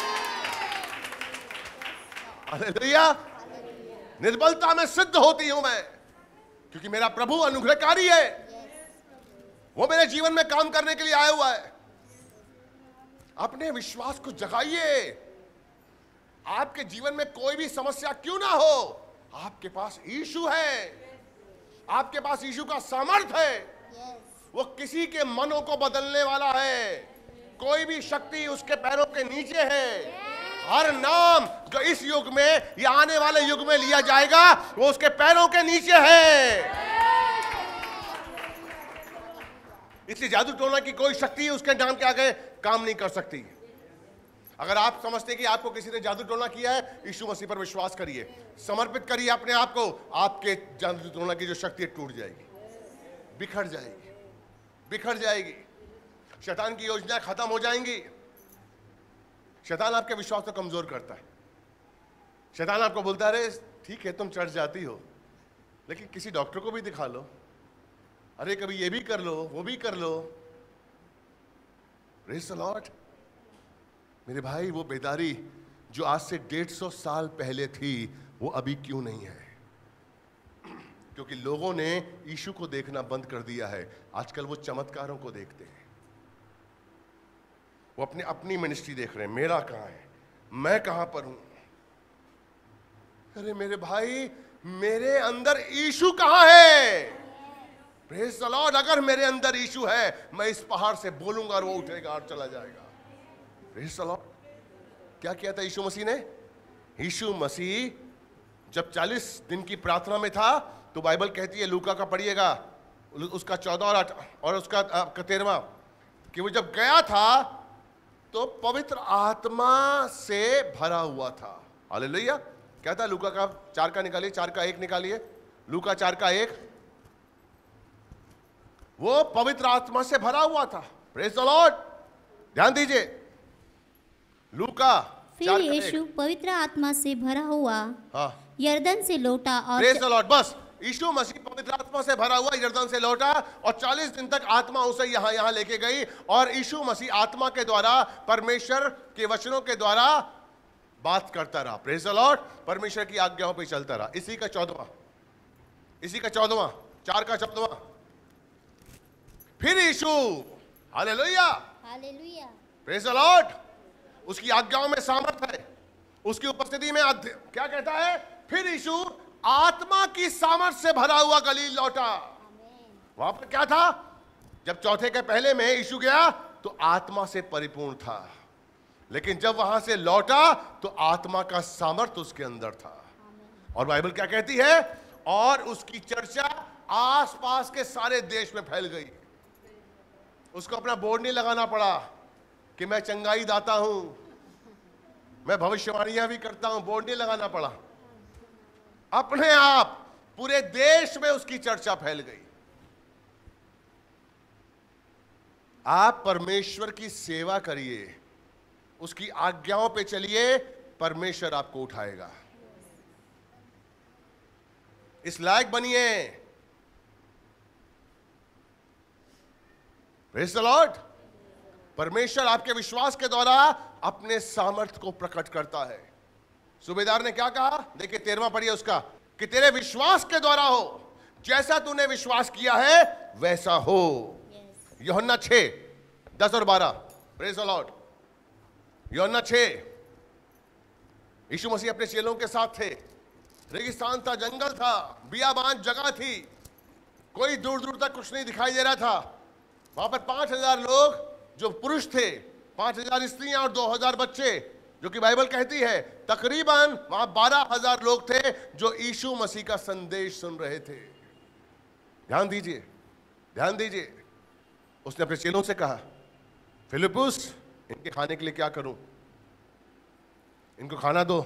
हालेलुया। निर्बलता में सिद्ध होती हूं मैं, क्योंकि मेरा प्रभु अनुग्रहकारी है। वो मेरे जीवन में काम करने के लिए आया हुआ है। अपने विश्वास को जगाइए। आपके जीवन में कोई भी समस्या क्यों ना हो, आपके पास यीशु है, आपके पास यीशु का सामर्थ है। वो किसी के मनों को बदलने वाला है। कोई भी शक्ति उसके पैरों के नीचे है। हर नाम जो इस युग में या आने वाले युग में लिया जाएगा, वो उसके पैरों के नीचे है। इसलिए जादू टोना की कोई शक्ति उसके नाम के आगे काम नहीं कर सकती। अगर आप समझते कि आपको किसी ने जादू टोना किया है, यीशु मसीह पर विश्वास करिए, समर्पित करिए अपने आप को। आपके जादू टोना की जो शक्ति टूट जाएगी, बिखर जाएगी, बिखर जाएगी। शैतान की योजनाएं खत्म हो जाएंगी। शैतान आपके विश्वास को कमजोर करता है। शैतान आपको बोलता है, अरे ठीक है तुम चढ़ जाती हो, लेकिन किसी डॉक्टर को भी दिखा लो, अरे कभी ये भी कर लो, वो भी कर लो। Praise the Lord. मेरे भाई, वो बेदारी जो आज से 150 साल पहले थी, वो अभी क्यों नहीं है? क्योंकि लोगों ने यीशु को देखना बंद कर दिया है। आजकल वो चमत्कारों को देखते हैं। वो अपनी मिनिस्ट्री देख रहे हैं, मेरा कहां है, मैं कहां पर हूं। अरे मेरे भाई, मेरे अंदर यीशु कहां है? Praise the Lord. अगर मेरे अंदर यीशु है, मैं इस पहाड़ से बोलूंगा और वो उठेगा और चला जाएगा। Praise the Lord. क्या किया था यीशु मसीह ने? यीशु मसीह जब 40 दिन की प्रार्थना में था, तो बाइबल कहती है, लूका का पढ़िएगा, उसका 14 और उसका 13, कि वो जब गया था तो पवित्र आत्मा से भरा हुआ था। हालेलुया। क्या था? लूका का 4 का निकालिए, 4 का 1 निकालिए। लूका 4 का 1। वो पवित्र आत्मा से भरा हुआ था। Praise the Lord. ध्यान दीजिए, लूका। फिर यीशु पवित्र आत्मा से भरा हुआ यरदन से लौटा और प्रेज़ द लॉर्ड। बस, यीशु मसीह पवित्र आत्मा से भरा हुआ यरदन से लौटा और 40 दिन तक आत्मा उसे यहां लेके गई, और यीशु मसीह आत्मा के द्वारा, परमेश्वर के वचनों के द्वारा बात करता रहा। Praise the Lord. परमेश्वर की आज्ञाओं पे चलता रहा। इसी का 14वां, 4 का 14वां। फिर Yeshu, hallelujah, hallelujah, praise the Lord, उसकी आज्ञाओं में सामर्थ है, उसकी उपस्थिति में क्या कहता है? फिर यीशु आत्मा की सामर्थ से भरा हुआ गलील लौटा। वहां पर क्या था? जब चौथे के पहले में यीशु गया तो आत्मा से परिपूर्ण था, लेकिन जब वहां से लौटा तो आत्मा का सामर्थ उसके अंदर था। और बाइबल क्या कहती है? और उसकी चर्चा आसपास के सारे देश में फैल गई। उसको अपना बोर्ड नहीं लगाना पड़ा कि मैं चंगाई दाता हूं, मैं भविष्यवाणियां भी करता हूं। बोर्ड नहीं लगाना पड़ा। अपने आप पूरे देश में उसकी चर्चा फैल गई। आप परमेश्वर की सेवा करिए, उसकी आज्ञाओं पे चलिए, परमेश्वर आपको उठाएगा। इस लायक बनिए। Praise the Lord. परमेश्वर आपके विश्वास के द्वारा अपने सामर्थ्य को प्रकट करता है। सूबेदार ने क्या कहा? देखिए 13वां पढ़िए उसका, कि तेरे विश्वास के द्वारा हो, जैसा तूने विश्वास किया है वैसा हो। यूहन्ना 6:10 और 12। Praise the Lord. यूहन्ना 6। यीशु मसीह अपने चेलों के साथ थे। रेगिस्तान था, जंगल था, बियाबान जगह थी, कोई दूर दूर तक कुछ नहीं दिखाई दे रहा था। वहां पर 5000 लोग जो पुरुष थे, 5000 स्त्रियां और 2000 बच्चे, जो कि बाइबल कहती है तकरीबन वहां 12000 लोग थे जो यीशु मसीह का संदेश सुन रहे थे। ध्यान दीजिए, ध्यान दीजिए। उसने अपने चेलों से कहा, फिलिपुस इनके खाने के लिए क्या करूं? इनको खाना दो।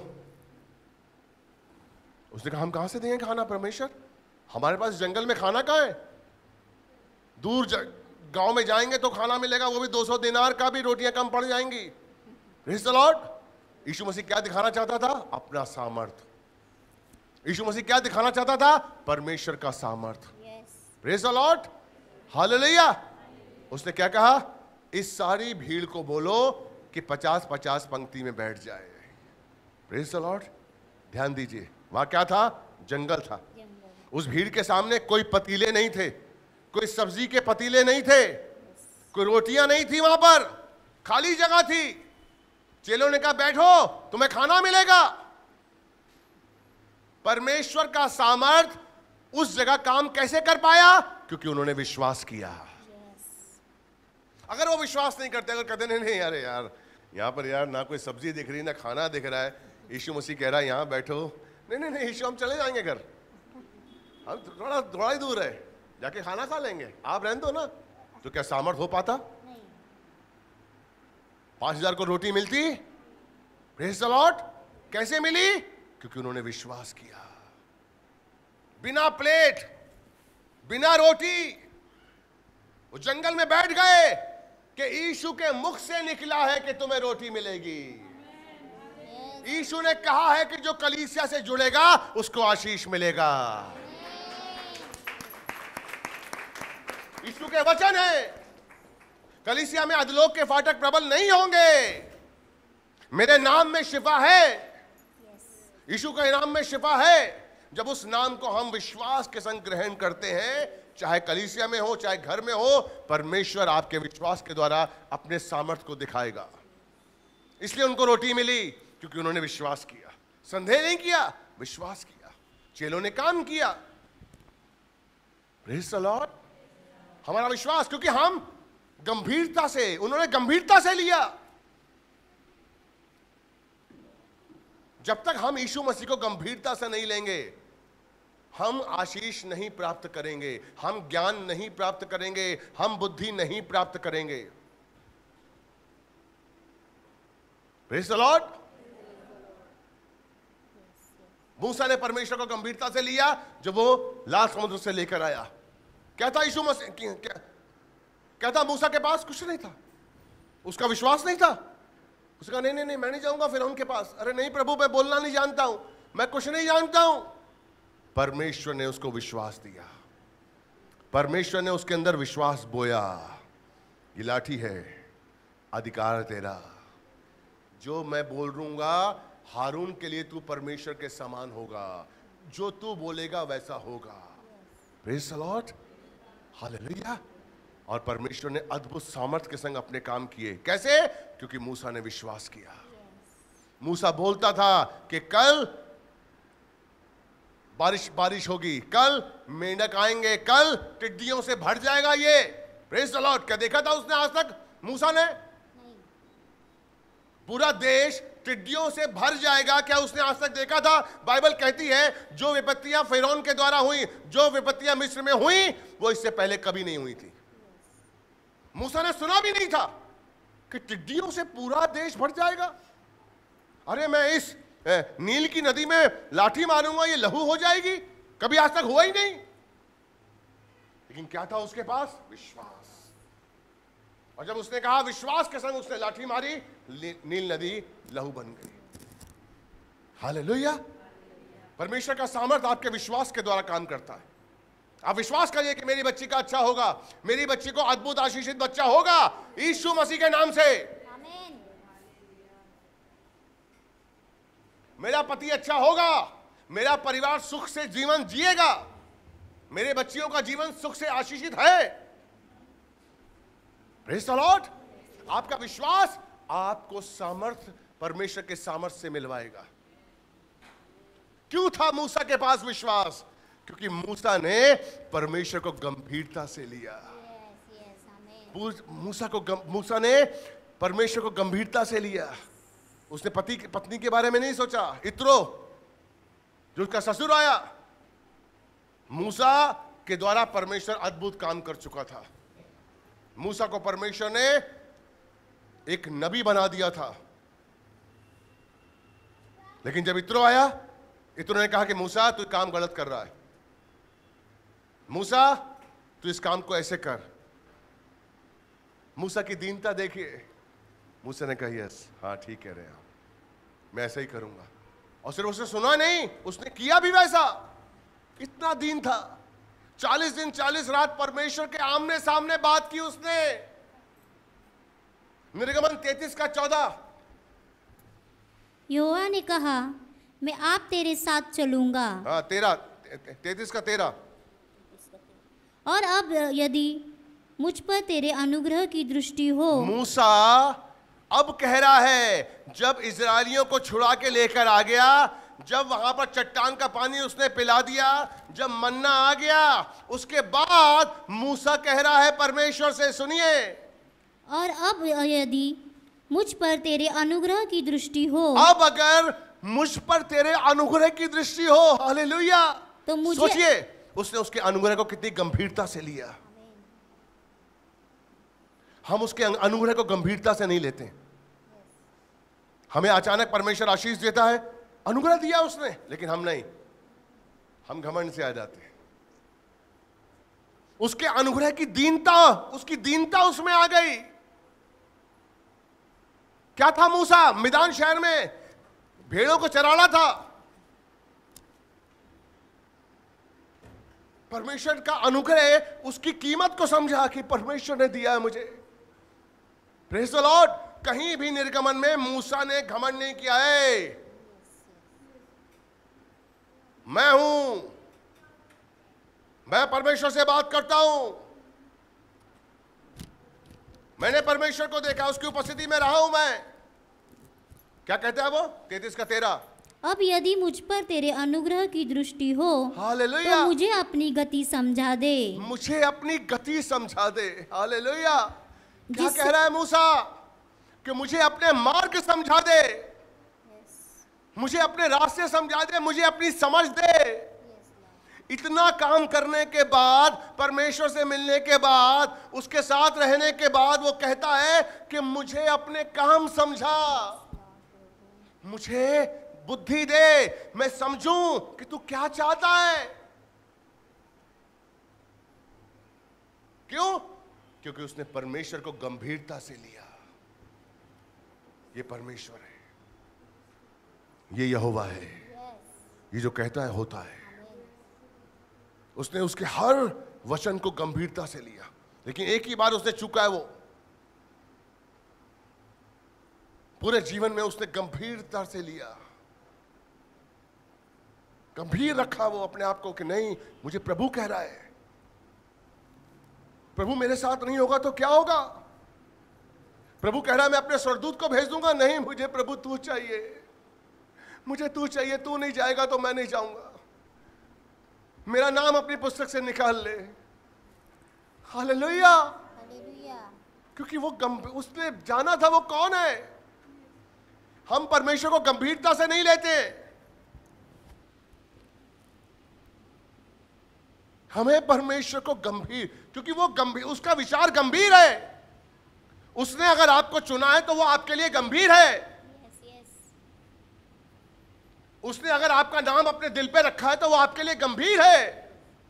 उसने कहा, हम कहां से देंगे खाना परमेश्वर? हमारे पास जंगल में खाना कहां है? दूर गांव में जाएंगे तो खाना मिलेगा, वो भी 200 दिनार का भी रोटियां कम पड़ जाएंगी। Praise the Lord. यीशु मसीह क्या दिखाना चाहता था? अपना सामर्थ। यीशु मसीह क्या दिखाना चाहता था? परमेश्वर का सामर्थ। Praise the Lord, hallelujah. उसने क्या कहा? इस सारी भीड़ को बोलो कि 50-50 पंक्ति में बैठ जाए। Praise the Lord. ध्यान दीजिए, वहां क्या था? जंगल था। उस भीड़ के सामने कोई पतीले नहीं थे, कोई सब्जी के पतीले नहीं थे, कोई रोटियां नहीं थी, वहां पर खाली जगह थी। चेलों ने कहा, बैठो तुम्हें खाना मिलेगा। परमेश्वर का सामर्थ उस जगह काम कैसे कर पाया? क्योंकि उन्होंने विश्वास किया। अगर वो विश्वास नहीं करते, अगर कहते नहीं अरे यार यहां पर यार ना कोई सब्जी दिख रही, ना खाना दिख रहा है, यीशु मसीह कह रहा है यहां बैठो, नहीं यीशु हम चले जाएंगे घर, हम थोड़ा ही दूर है, जाके खाना खा लेंगे, आप रहने दो ना। तो क्या सामर्थ हो पाता? 5000 को रोटी मिलती? Praise the Lord. कैसे मिली? क्योंकि उन्होंने विश्वास किया। बिना प्लेट, बिना रोटी, वो जंगल में बैठ गए कि यीशु के मुख से निकला है कि तुम्हें रोटी मिलेगी। यीशु ने कहा है कि जो कलीसिया से जुड़ेगा उसको आशीष मिलेगा। यीशु के वचन है, कलीसिया में अधलोक के फाटक प्रबल नहीं होंगे, मेरे नाम में शिफा है। यीशु के नाम में शिफा है। जब उस नाम को हम विश्वास के संग ग्रहण करते हैं, चाहे कलीसिया में हो चाहे घर में हो, परमेश्वर आपके विश्वास के द्वारा अपने सामर्थ्य को दिखाएगा। इसलिए उनको रोटी मिली क्योंकि उन्होंने विश्वास किया, संदेह नहीं किया, विश्वास किया। चेलों ने काम किया। Praise the Lord. हमारा विश्वास, क्योंकि हम गंभीरता से, उन्होंने गंभीरता से लिया। जब तक हम यीशु मसीह को गंभीरता से नहीं लेंगे, हम आशीष नहीं प्राप्त करेंगे, हम ज्ञान नहीं प्राप्त करेंगे, हम बुद्धि नहीं प्राप्त करेंगे। Praise the Lord. मूसा ने परमेश्वर को गंभीरता से लिया जब वो लाल समुद्र से लेकर आया। क्या था यीशु मसीह? क्या था? मूसा के पास कुछ नहीं था, उसका विश्वास नहीं था। उसने कहा नहीं मैं नहीं जाऊंगा फिरौन के पास। अरे नहीं प्रभु, मैं बोलना नहीं जानता हूं, मैं कुछ नहीं जानता हूं। परमेश्वर ने उसको विश्वास दिया, परमेश्वर ने उसके अंदर विश्वास बोया। ये लाठी है, अधिकार तेरा, जो मैं बोल दूंगा हारून के लिए तू परमेश्वर के समान होगा, जो तू बोलेगा वैसा होगा। Praise the Lord, hallelujah. और परमेश्वर ने अद्भुत सामर्थ्य के संग अपने काम किए। कैसे? क्योंकि मूसा ने विश्वास किया। मूसा बोलता था कि कल बारिश होगी, कल मेंढक आएंगे, कल टिड्डियों से भर जाएगा ये। Praise the Lord. क्या देखा था उसने आज तक मूसा ने? पूरा देश टिड्डियों से भर जाएगा, क्या उसने आज तक देखा था? बाइबल कहती है जो विपत्तियां फिरौन के द्वारा हुई, जो विपत्तियां मिस्र में हुई, वो इससे पहले कभी नहीं हुई थी। मूसा ने सुना भी नहीं था कि टिड्डियों से पूरा देश भर जाएगा। अरे मैं इस नील की नदी में लाठी मारूंगा, ये लहू हो जाएगी, कभी आज तक हुआ ही नहीं। लेकिन क्या था उसके पास? विश्वास। और जब उसने कहा विश्वास के संग उसने लाठी मारी, नील नदी लहू बन गई। हालेलुया। परमेश्वर का सामर्थ्य आपके विश्वास के द्वारा काम करता है। आप विश्वास करिए कि मेरी बच्ची का अच्छा होगा, मेरी बच्ची को अद्भुत आशीषित बच्चा होगा यीशु मसीह के नाम से। आमीन। मेरा पति अच्छा होगा, मेरा परिवार सुख से जीवन जिएगा, मेरे बच्चियों का जीवन सुख से आशीषित है। Praise the Lord. आपका विश्वास आपको सामर्थ, परमेश्वर के सामर्थ से मिलवाएगा। क्यों था मूसा के पास विश्वास? क्योंकि मूसा ने परमेश्वर को गंभीरता से लिया। मूसा ने परमेश्वर को गंभीरता से लिया। उसने पत्नी के बारे में नहीं सोचा। इत्रो जो उसका ससुर आया, मूसा के द्वारा परमेश्वर अद्भुत काम कर चुका था। मूसा को परमेश्वर ने एक नबी बना दिया था। लेकिन जब इत्रो आया, इत्रो ने कहा कि मूसा तू काम गलत कर रहा है, मूसा तू इस काम को ऐसे कर। मूसा की दीनता देखिए। मूसा ने कहा यस, हाँ ठीक कह रहे हैं, मैं ऐसा ही करूंगा। और सिर्फ उसने सुना नहीं, उसने किया भी वैसा। इतना दीन था। 40 दिन 40 रात परमेश्वर के आमने सामने बात की उसने। निर्गमन 33 का 14। यहोवा ने कहा, मैं आप तेरे साथ चलूंगा। हाँ 33 का 13। और अब यदि मुझ पर तेरे अनुग्रह की दृष्टि हो। मूसा अब कह रहा है, जब इजरायलियों को छुड़ा के लेकर आ गया, जब वहां पर चट्टान का पानी उसने पिला दिया, जब मन्ना आ गया, उसके बाद मूसा कह रहा है परमेश्वर से, सुनिए, और अब यदि मुझ पर तेरे अनुग्रह की दृष्टि हो। अब अगर मुझ पर तेरे अनुग्रह की दृष्टि हो, हालेलुया, तो मुझे सोचिए उसने उसके अनुग्रह को कितनी गंभीरता से लिया। हम उसके अनुग्रह को गंभीरता से नहीं लेते। हमें अचानक परमेश्वर आशीष देता है, अनुग्रह दिया उसने, लेकिन हम नहीं, हम घमंड से आ जाते हैं। उसके अनुग्रह की दीनता, उसकी दीनता उसमें आ गई। क्या था मूसा? मिदान शहर में भेड़ों को चराना था। परमेश्वर का अनुग्रह उसकी कीमत को समझा कि परमेश्वर ने दिया है मुझे। Praise the Lord. कहीं भी निर्गमन में मूसा ने घमंड नहीं किया है। मैं हूं, मैं परमेश्वर से बात करता हूं, मैंने परमेश्वर को देखा, उसकी उपस्थिति में रहा हूं मैं। क्या कहते हैं वो? 33 का 13। अब यदि मुझ पर तेरे अनुग्रह की दृष्टि हो, हालेलुया, तो मुझे अपनी गति समझा दे। मुझे अपनी गति समझा दे। हालेलुया। क्या कह रहा है मूसा? कि मुझे अपने मार्ग समझा दे, मुझे अपने रास्ते समझा दे, मुझे अपनी समझ दे। इतना काम करने के बाद, परमेश्वर से मिलने के बाद, उसके साथ रहने के बाद वो कहता है कि मुझे अपने काम समझा, मुझे बुद्धि दे, मैं समझूं कि तू क्या चाहता है। क्यों? क्योंकि उसने परमेश्वर को गंभीरता से लिया। ये परमेश्वर है, ये यहोवा है, ये जो कहता है होता है। उसने उसके हर वचन को गंभीरता से लिया। लेकिन एक ही बार उसने चूका है, वो पूरे जीवन में उसने गंभीरता से लिया, गंभीर रखा वो अपने आप को कि नहीं, मुझे प्रभु कह रहा है, प्रभु मेरे साथ नहीं होगा तो क्या होगा? प्रभु कह रहा है मैं अपने स्वर्गदूत को भेज दूंगा, नहीं, मुझे प्रभु तू चाहिए, मुझे तू चाहिए, तू नहीं जाएगा तो मैं नहीं जाऊंगा, मेरा नाम अपनी पुस्तक से निकाल ले। हालेलुया। क्योंकि वो उसने जाना था वो कौन है। हम परमेश्वर को गंभीरता से नहीं लेते। हमें परमेश्वर को गंभीर, क्योंकि वो गंभीर, उसका विचार गंभीर है। उसने अगर आपको चुना है तो वो आपके लिए गंभीर है। उसने अगर आपका नाम अपने दिल पे रखा है तो वो आपके लिए गंभीर है।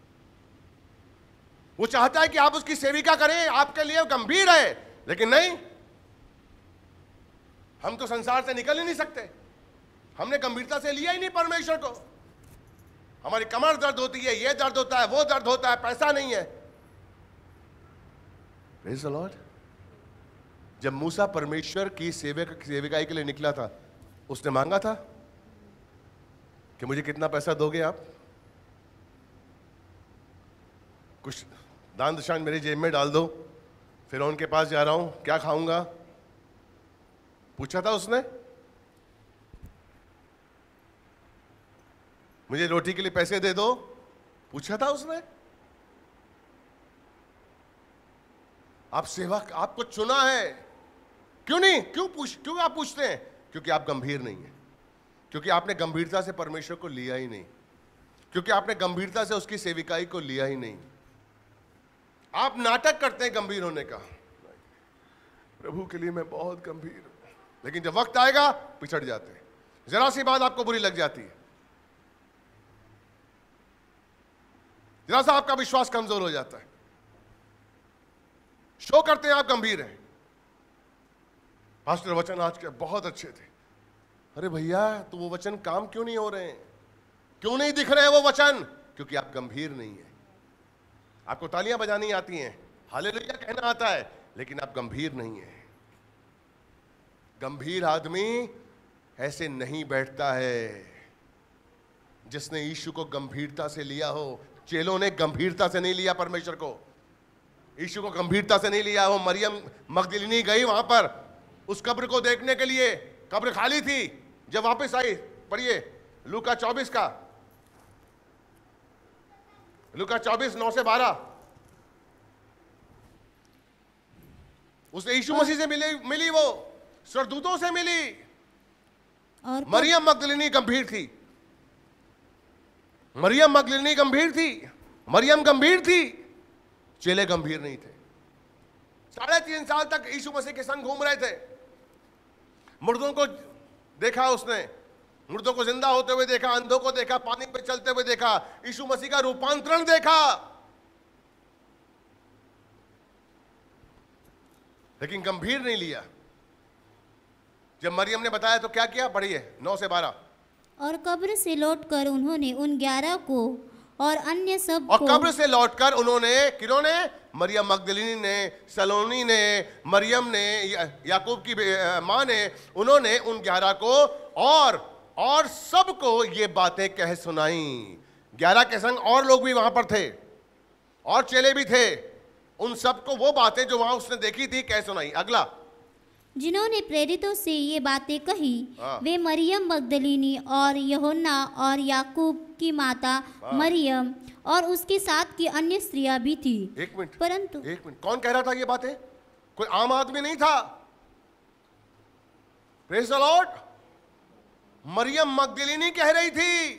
वो चाहता है कि आप उसकी सेविका करें, आपके लिए गंभीर है। लेकिन नहीं, हम तो संसार से निकल ही नहीं सकते। हमने गंभीरता से लिया ही नहीं परमेश्वर को। हमारी कमर दर्द होती है, ये दर्द होता है, वो दर्द होता है, पैसा नहीं है। Praise the Lord. जब मूसा परमेश्वर की सेविकाई के लिए निकला था, उसने मांगा था कि मुझे कितना पैसा दोगे आप, कुछ दान दशांश मेरी जेब में डाल दो, फिर उनके पास जा रहा हूं, क्या खाऊंगा? पूछा था उसने? मुझे रोटी के लिए पैसे दे दो, पूछा था उसने? आप सेवक, आपको चुना है, क्यों नहीं? क्यों आप पूछते हैं? क्योंकि आप गंभीर नहीं है, क्योंकि आपने गंभीरता से परमेश्वर को लिया ही नहीं, क्योंकि आपने गंभीरता से उसकी सेविकाई को लिया ही नहीं। आप नाटक करते हैं गंभीर होने का, प्रभु के लिए मैं बहुत गंभीर हूं, लेकिन जब वक्त आएगा पिछड़ जाते हैं। जरा सी बात आपको बुरी लग जाती है, जरा सा आपका विश्वास कमजोर हो जाता है, शो करते हैं आप गंभीर हैं। पास्टर वचन आज के बहुत अच्छे थे। अरे भैया, तो वो वचन काम क्यों नहीं हो रहे हैं? क्यों नहीं दिख रहे हैं वो वचन? क्योंकि आप गंभीर नहीं है। आपको तालियां बजानी आती हैं, हालेलुया कहना आता है, लेकिन आप गंभीर नहीं है। गंभीर आदमी ऐसे नहीं बैठता है। जिसने यीशु को गंभीरता से लिया हो, चेलों ने गंभीरता से नहीं लिया परमेश्वर को, यीशु को गंभीरता से नहीं लिया हो। मरियम मगदलिनी गई वहां पर उस कब्र को देखने के लिए, कब्र खाली थी। जब वापस आई, पढ़िए लूका 24 का, लूका 24 9 से 12, उसे यीशु मसीह से मिली वो स्वर्गदूतों से मिली। और मरियम मगदलिनी गंभीर थी, मरियम मगदलिनी गंभीर थी, मरियम गंभीर थी, चेले गंभीर नहीं थे। 3.5 साल तक यीशु मसीह के संग घूम रहे थे। मुर्दों को देखा उसने, मुर्दों को जिंदा होते हुए देखा, अंधों को देखा, पानी पे चलते हुए देखा, यीशु मसीह का रूपांतरण देखा, लेकिन गंभीर नहीं लिया। जब मरियम ने बताया तो क्या किया? पढ़िए 9 से 12। और कब्र से लौटकर उन्होंने उन 11 को और अन्य सब और को, कब्र से लौटकर उन्होंने, किन्होंने? मरियम मगदलिनी ने, सलोनी ने, मरियम ने, याकूब की मां ने, उन्होंने उन 11 को और सबको ये बातें कह सुनाई। 11 के संग और लोग भी वहां पर थे, और चेले भी थे। उन सबको वो बातें जो वहां उसने देखी थी कह सुनाई। अगला, जिन्होंने प्रेरितों से ये बातें कही, हाँ। वे मरियम मगदलिनी और यूहन्ना और याकूब की माता मरियम और उसके साथ की अन्य स्त्रियां भी थी। एक मिनट, परंतु एक मिनट, कौन कह रहा था ये बातें? कोई आम आदमी नहीं था। Praise the Lord. Mariyam Magdalini कह रही थी,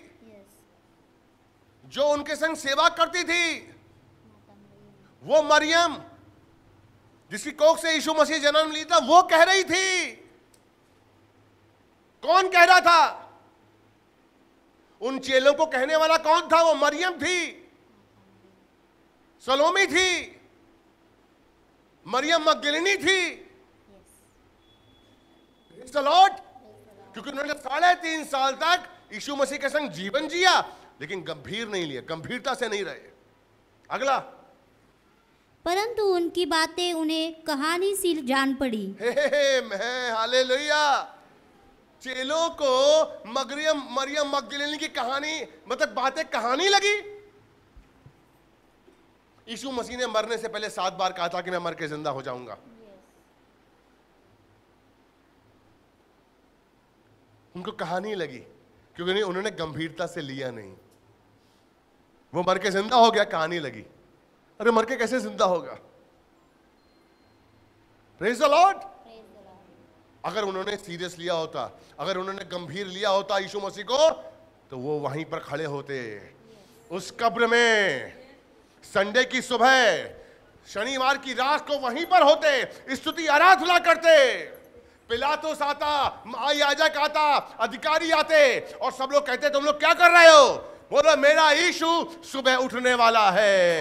जो उनके संग सेवा करती थी। वो मरियम जिसकी कोख से यीशु मसीह जन्म लिया था, वो कह रही थी। कौन कह रहा था? उन चेलों को कहने वाला कौन था? वो मरियम थी, सलोमी थी, मरियम मगदलिनी थी। Praise the Lord. क्योंकि उन्होंने 3.5 साल तक यीशु मसीह के संग जीवन जिया, लेकिन गंभीर नहीं लिया, गंभीरता से नहीं रहे। अगला, परंतु उनकी बातें उन्हें कहानी सी जान पड़ी। हालेलुया। चेलों को मरियम मगदलिनी की कहानी, मतलब बातें कहानी लगी। यीशु मसीह ने मरने से पहले 7 बार कहा था कि मैं मर के जिंदा हो जाऊंगा। उनको कहानी लगी, क्योंकि उन्होंने गंभीरता से लिया नहीं। वो मर के जिंदा हो गया, कहानी लगी। अरे मर के कैसे जिंदा होगा? Praise the Lord. अगर उन्होंने सीरियस लिया होता, अगर उन्होंने गंभीर लिया होता यीशु मसीह को, तो वो वहीं पर खड़े होते उस कब्र में। संडे की सुबह, शनिवार की रात को वहीं पर होते, स्तुति आराधना करते। पिलातुस आता, याजक आता, अधिकारी आते, और सब लोग कहते तुम लोग क्या कर रहे हो? बोलो मेरा यीशु सुबह उठने वाला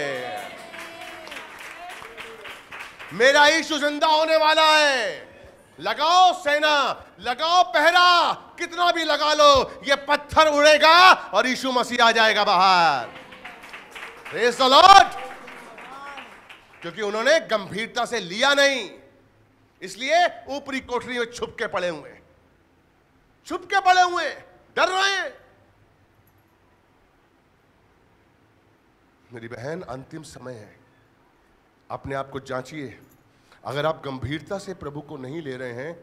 है, मेरा यीशु जिंदा होने वाला है। लगाओ सेना, लगाओ पहरा, कितना भी लगा लो, ये पत्थर उड़ेगा और यीशु मसीह आ जाएगा बाहर। Praise the Lord. क्योंकि उन्होंने गंभीरता से लिया नहीं, इसलिए ऊपरी कोठरी में छुप के पड़े हुए, छुप के पड़े हुए, डर रहे हैं। मेरी बहन, अंतिम समय है, अपने आप को जांचिए। अगर आप गंभीरता से प्रभु को नहीं ले रहे हैं,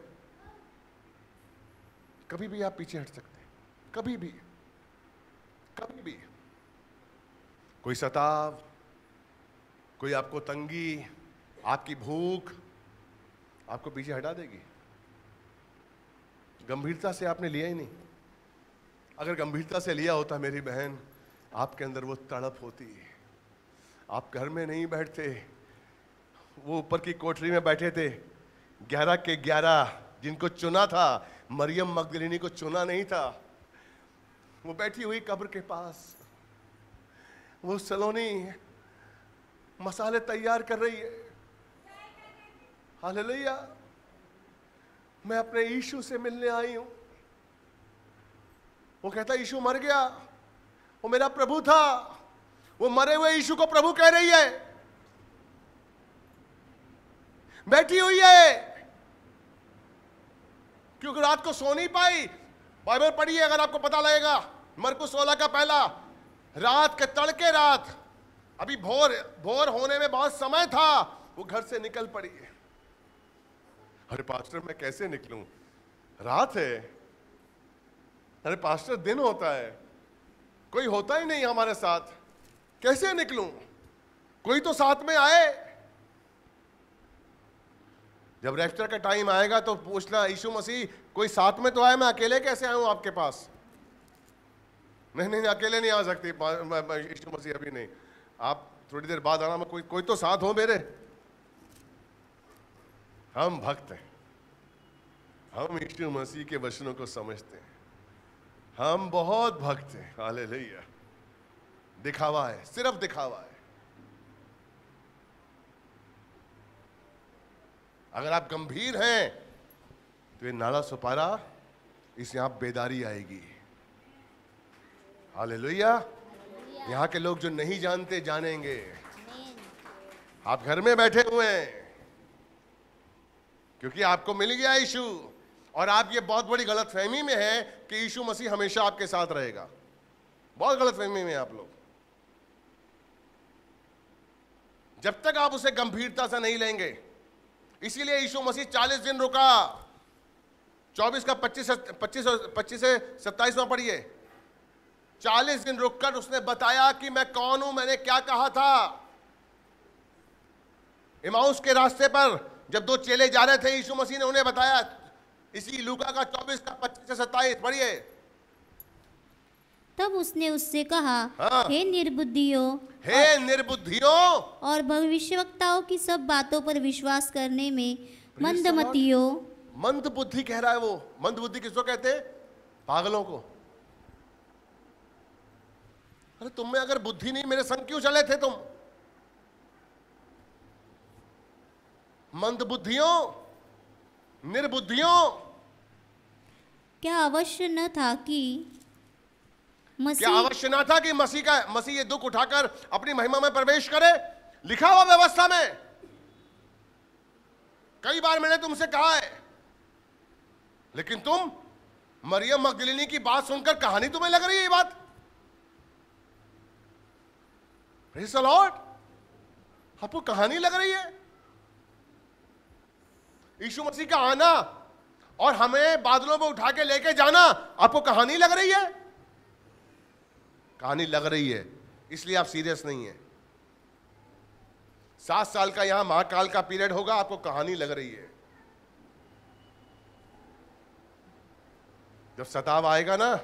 कभी भी आप पीछे हट सकते हैं, कभी भी, कभी भी। कोई सताव, कोई आपको तंगी, आपकी भूख आपको पीछे हटा देगी। गंभीरता से आपने लिया ही नहीं। अगर गंभीरता से लिया होता मेरी बहन, आपके अंदर वो तड़प होती। आप घर में नहीं बैठते, वो ऊपर की कोठरी में बैठे थे। 11 के 11 जिनको चुना था, मरियम मगदलीनी को चुना नहीं था। वो बैठी हुई कब्र के पास, वो सलोनी मसाले तैयार कर रही है। हालेलुया, मैं अपने यीशु से मिलने आई हूं। वो कहता यीशु मर गया, वो मेरा प्रभु था। वो मरे हुए यीशु को प्रभु कह रही है, बैठी हुई है, क्योंकि रात को सो नहीं पाई। बाइबल पढ़िए अगर आपको पता लगेगा। मरकुस 16 का पहला, रात के तड़के रात, अभी भोर होने में बहुत समय था, वो घर से निकल पड़ी है। अरे पास्टर मैं कैसे निकलूं, रात है। अरे पास्टर दिन होता है, कोई होता ही नहीं हमारे साथ, कैसे निकलूं, कोई तो साथ में आए। जब रैप्चर का टाइम आएगा तो पूछना, यीशु मसीह कोई साथ में तो आए, मैं अकेले कैसे आऊं आपके पास। नहीं नहीं, अकेले नहीं आ सकती यीशु मसीह, अभी नहीं, आप थोड़ी देर बाद आना, कोई तो साथ हो मेरे। हम भक्त हैं, हम यीशु मसीह के वचनों को समझते हैं, हम बहुत भक्त हैं। हालेलुया। दिखावा है, सिर्फ दिखावा है। अगर आप गंभीर हैं तो ये नाला सुपारा, इससे आप बेदारी आएगी। हालेलुया। यहाँ के लोग जो नहीं जानते जानेंगे। आप घर में बैठे हुए हैं क्योंकि आपको मिल गया यीशु, और आप ये बहुत बड़ी गलतफहमी में है कि यीशु मसीह हमेशा आपके साथ रहेगा। बहुत गलतफहमी में आप लोग। जब तक आप उसे गंभीरता से नहीं लेंगे, इसीलिए यीशु मसीह 40 दिन रुका। 24 का 25 से 27 में पढ़िए। 40 दिन रुककर उसने बताया कि मैं कौन हूं, मैंने क्या कहा था। इमाउस के रास्ते पर जब 2 चेले जा रहे थे, यीशु मसीह ने उन्हें बताया। इसी लूका का 24 का 25 से 27 पढ़िए। तब उसने उससे कहा, हाँ। हे निर्बुद्धियों, हे निर्बुद्धियों, और भविष्यवक्ताओं की सब बातों पर विश्वास करने में मंदमतियों। मंद बुद्धि कह रहा है वो। मंद बुद्धि किसको कहते हैं? पागलों को। अरे तुम में अगर बुद्धि नहीं, मेरे संग क्यों चले थे तुम? मंद बुद्धियों, निर्बुद्धियों। क्या अवश्य न था कि क्या अवश्य ना था कि मसीह ये दुख उठाकर अपनी महिमा में प्रवेश करे? लिखा हुआ व्यवस्था में। कई बार मैंने तुमसे कहा है, लेकिन तुम मरियम मगदलीनी की बात सुनकर कहानी तुम्हें लग रही है ये बात? Praise the Lord. आपको कहानी लग रही है? यीशु मसीह का आना और हमें बादलों में उठा के लेके जाना आपको कहानी लग रही है? कहानी लग रही है, इसलिए आप सीरियस नहीं है। 7 साल का यहां महाकाल का पीरियड होगा, आपको कहानी लग रही है। जब सताव आएगा ना,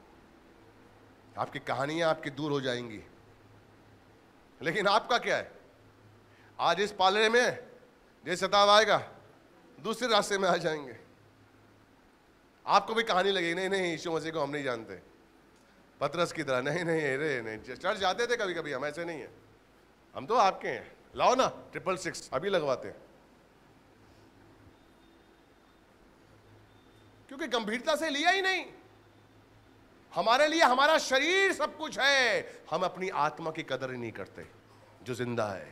आपकी कहानियां आपकी दूर हो जाएंगी। लेकिन आपका क्या है? आज इस पालने में जैसे सताव आएगा, दूसरे रास्ते में आ जाएंगे। आपको भी कहानी लगेगी, नहीं नहीं यीशु मसीह को हम नहीं जानते, पतरस की तरह। नहीं नहीं अरे नहीं, चर्च जाते थे कभी कभी, हम ऐसे नहीं है, हम तो आपके हैं। लाओ ना 666 अभी लगवाते हैं। क्योंकि गंभीरता से लिया ही नहीं। हमारे लिए हमारा शरीर सब कुछ है, हम अपनी आत्मा की कदर ही नहीं करते जो जिंदा है,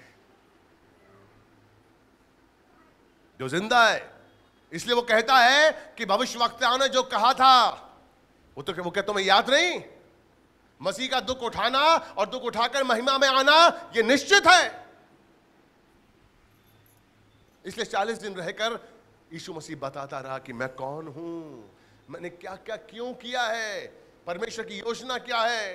जो जिंदा है। इसलिए वो कहता है कि भविष्यवक्ताओं ने जो कहा था वो क्या तुम्हें याद नहीं? मसीह का दुख उठाना और दुख उठाकर महिमा में आना ये निश्चित है। इसलिए 40 दिन रहकर यीशु मसीह बताता रहा कि मैं कौन हूं, मैंने क्या क्या क्यों किया है, परमेश्वर की योजना क्या है।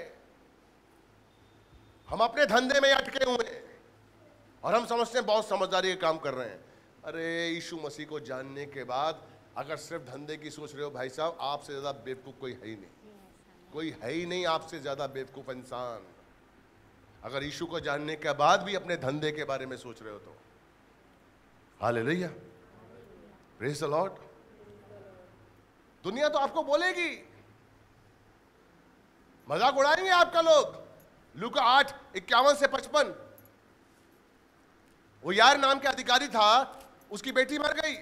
हम अपने धंधे में अटके हुए हैं और हम समझते हैं बहुत समझदारी का काम कर रहे हैं। अरे यीशु मसीह को जानने के बाद अगर सिर्फ धंधे की सोच रहे हो भाई साहब, आपसे ज्यादा बेवकूफ कोई है ही नहीं, कोई है ही नहीं आपसे ज्यादा बेवकूफ इंसान। अगर यीशु को जानने के बाद भी अपने धंधे के बारे में सोच रहे हो तो हालेलुया, प्रेज द लॉर्ड। दुनिया तो आपको बोलेगी, मजाक उड़ाएंगे आपका लोग। लूका 8:51 से 55, वो यार नाम के अधिकारी था, उसकी बेटी मर गई।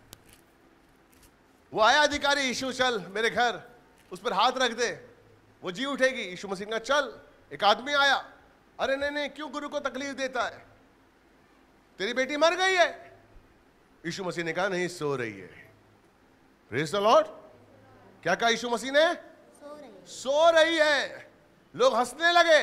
वो आया अधिकारी, यीशु चल मेरे घर, उस पर हाथ रख दे, वो जी उठेगी। यीशु मसीह का चल। एक आदमी आया, अरे नहीं नहीं, क्यों गुरु को तकलीफ देता है, तेरी बेटी मर गई है। यीशु मसीह ने कहा नहीं, सो रही है। Praise the Lord. क्या कहा यीशु मसीह ने? सो रही है। लोग हंसने लगे।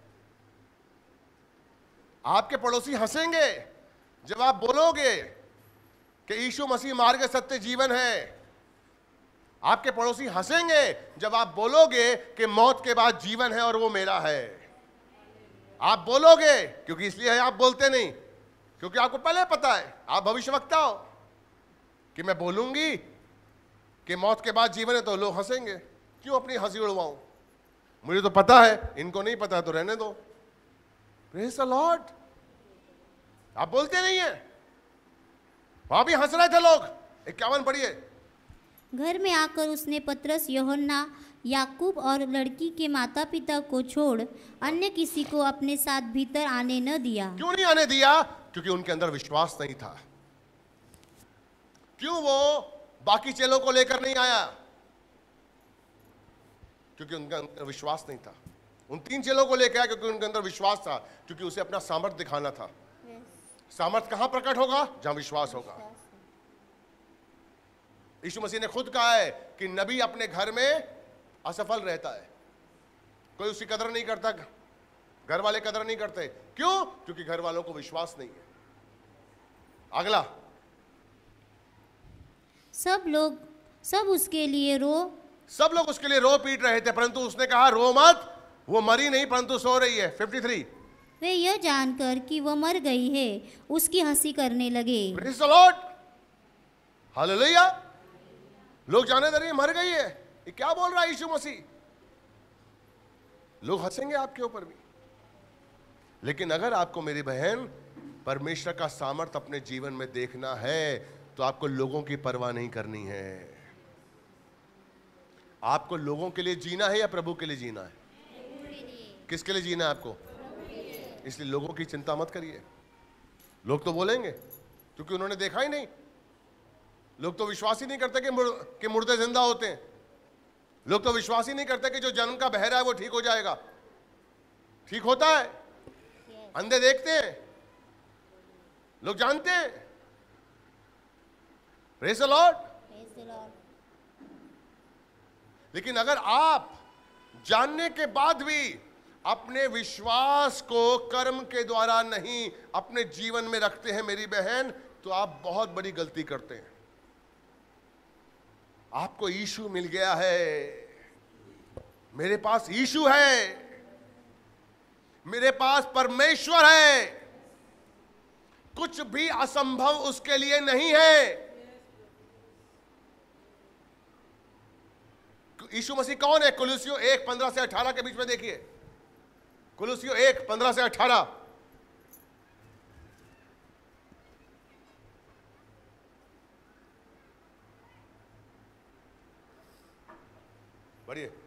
आपके पड़ोसी हंसेंगे जब आप बोलोगे कि यीशु मसीह मार्ग सत्य जीवन है। आपके पड़ोसी हंसेंगे जब आप बोलोगे कि मौत के बाद जीवन है और वो मेरा है। आप बोलोगे, क्योंकि इसलिए आप बोलते नहीं क्योंकि आपको पहले पता है, आप भविष्यवक्ता हो, कि मैं बोलूंगी कि मौत के बाद जीवन है तो लोग हंसेंगे। क्यों अपनी हंसी उड़वाऊं? मुझे तो पता है, इनको नहीं पता तो रहने दो। Praise the Lord. आप बोलते नहीं है, वहां भी हंस रहे थे लोग। 51 पढ़िए। घर में आकर उसने पतरस, यूहन्ना, याकूब और लड़की के माता पिता को छोड़ अन्य किसी को अपने साथ भीतर आने न दिया। क्यों नहीं आने दिया? क्योंकि उनके अंदर विश्वास नहीं था। क्यों वो बाकी चेलों को लेकर नहीं आया? क्योंकि उनका अंदर विश्वास नहीं था। उन 3 चेलों को लेकर आया क्योंकि उनके अंदर विश्वास था, क्योंकि उसे अपना सामर्थ दिखाना था। सामर्थ कहां प्रकट होगा? जहां विश्वास होगा। यीशु मसीह ने खुद कहा है कि नबी अपने घर में असफल रहता है, कोई उसकी कदर नहीं करता, घर वाले कदर नहीं करते। क्यों? क्योंकि घर वालों को विश्वास नहीं है। अगला, सब लोग उसके लिए रो पीट रहे थे, परंतु उसने कहा रो मत, वो मरी नहीं परंतु सो रही है। 53, वे यह जानकर कि वह मर गई है उसकी हंसी करने लगे। Praise the Lord, hallelujah. लोग जाने दे रहे मर गई है, ये क्या बोल रहा है यीशु मसीह? लोग हंसेंगे आपके ऊपर भी। लेकिन अगर आपको मेरी बहन परमेश्वर का सामर्थ अपने जीवन में देखना है तो आपको लोगों की परवाह नहीं करनी है। आपको लोगों के लिए जीना है या प्रभु के लिए जीना है? किसके लिए जीना है आपको? इसलिए लोगों की चिंता मत करिए। लोग तो बोलेंगे क्योंकि उन्होंने देखा ही नहीं। लोग तो विश्वास ही नहीं करते कि मुर्दे जिंदा होते हैं। लोग तो विश्वास ही नहीं करते कि जो जन्म का बहरा है वो ठीक हो जाएगा। ठीक होता है, अंधे देखते हैं, लोग जानते हैं। Praise the Lord. लेकिन अगर आप जानने के बाद भी अपने विश्वास को कर्म के द्वारा नहीं अपने जीवन में रखते हैं मेरी बहन, तो आप बहुत बड़ी गलती करते हैं। आपको यीशु मिल गया है, मेरे पास यीशु है, मेरे पास परमेश्वर है, कुछ भी असंभव उसके लिए नहीं है। यीशु मसीह कौन है? कुलुसियों 1:15 से 18 के बीच में देखिए। कुलुसियों 1:15 से 18। बढ़िए,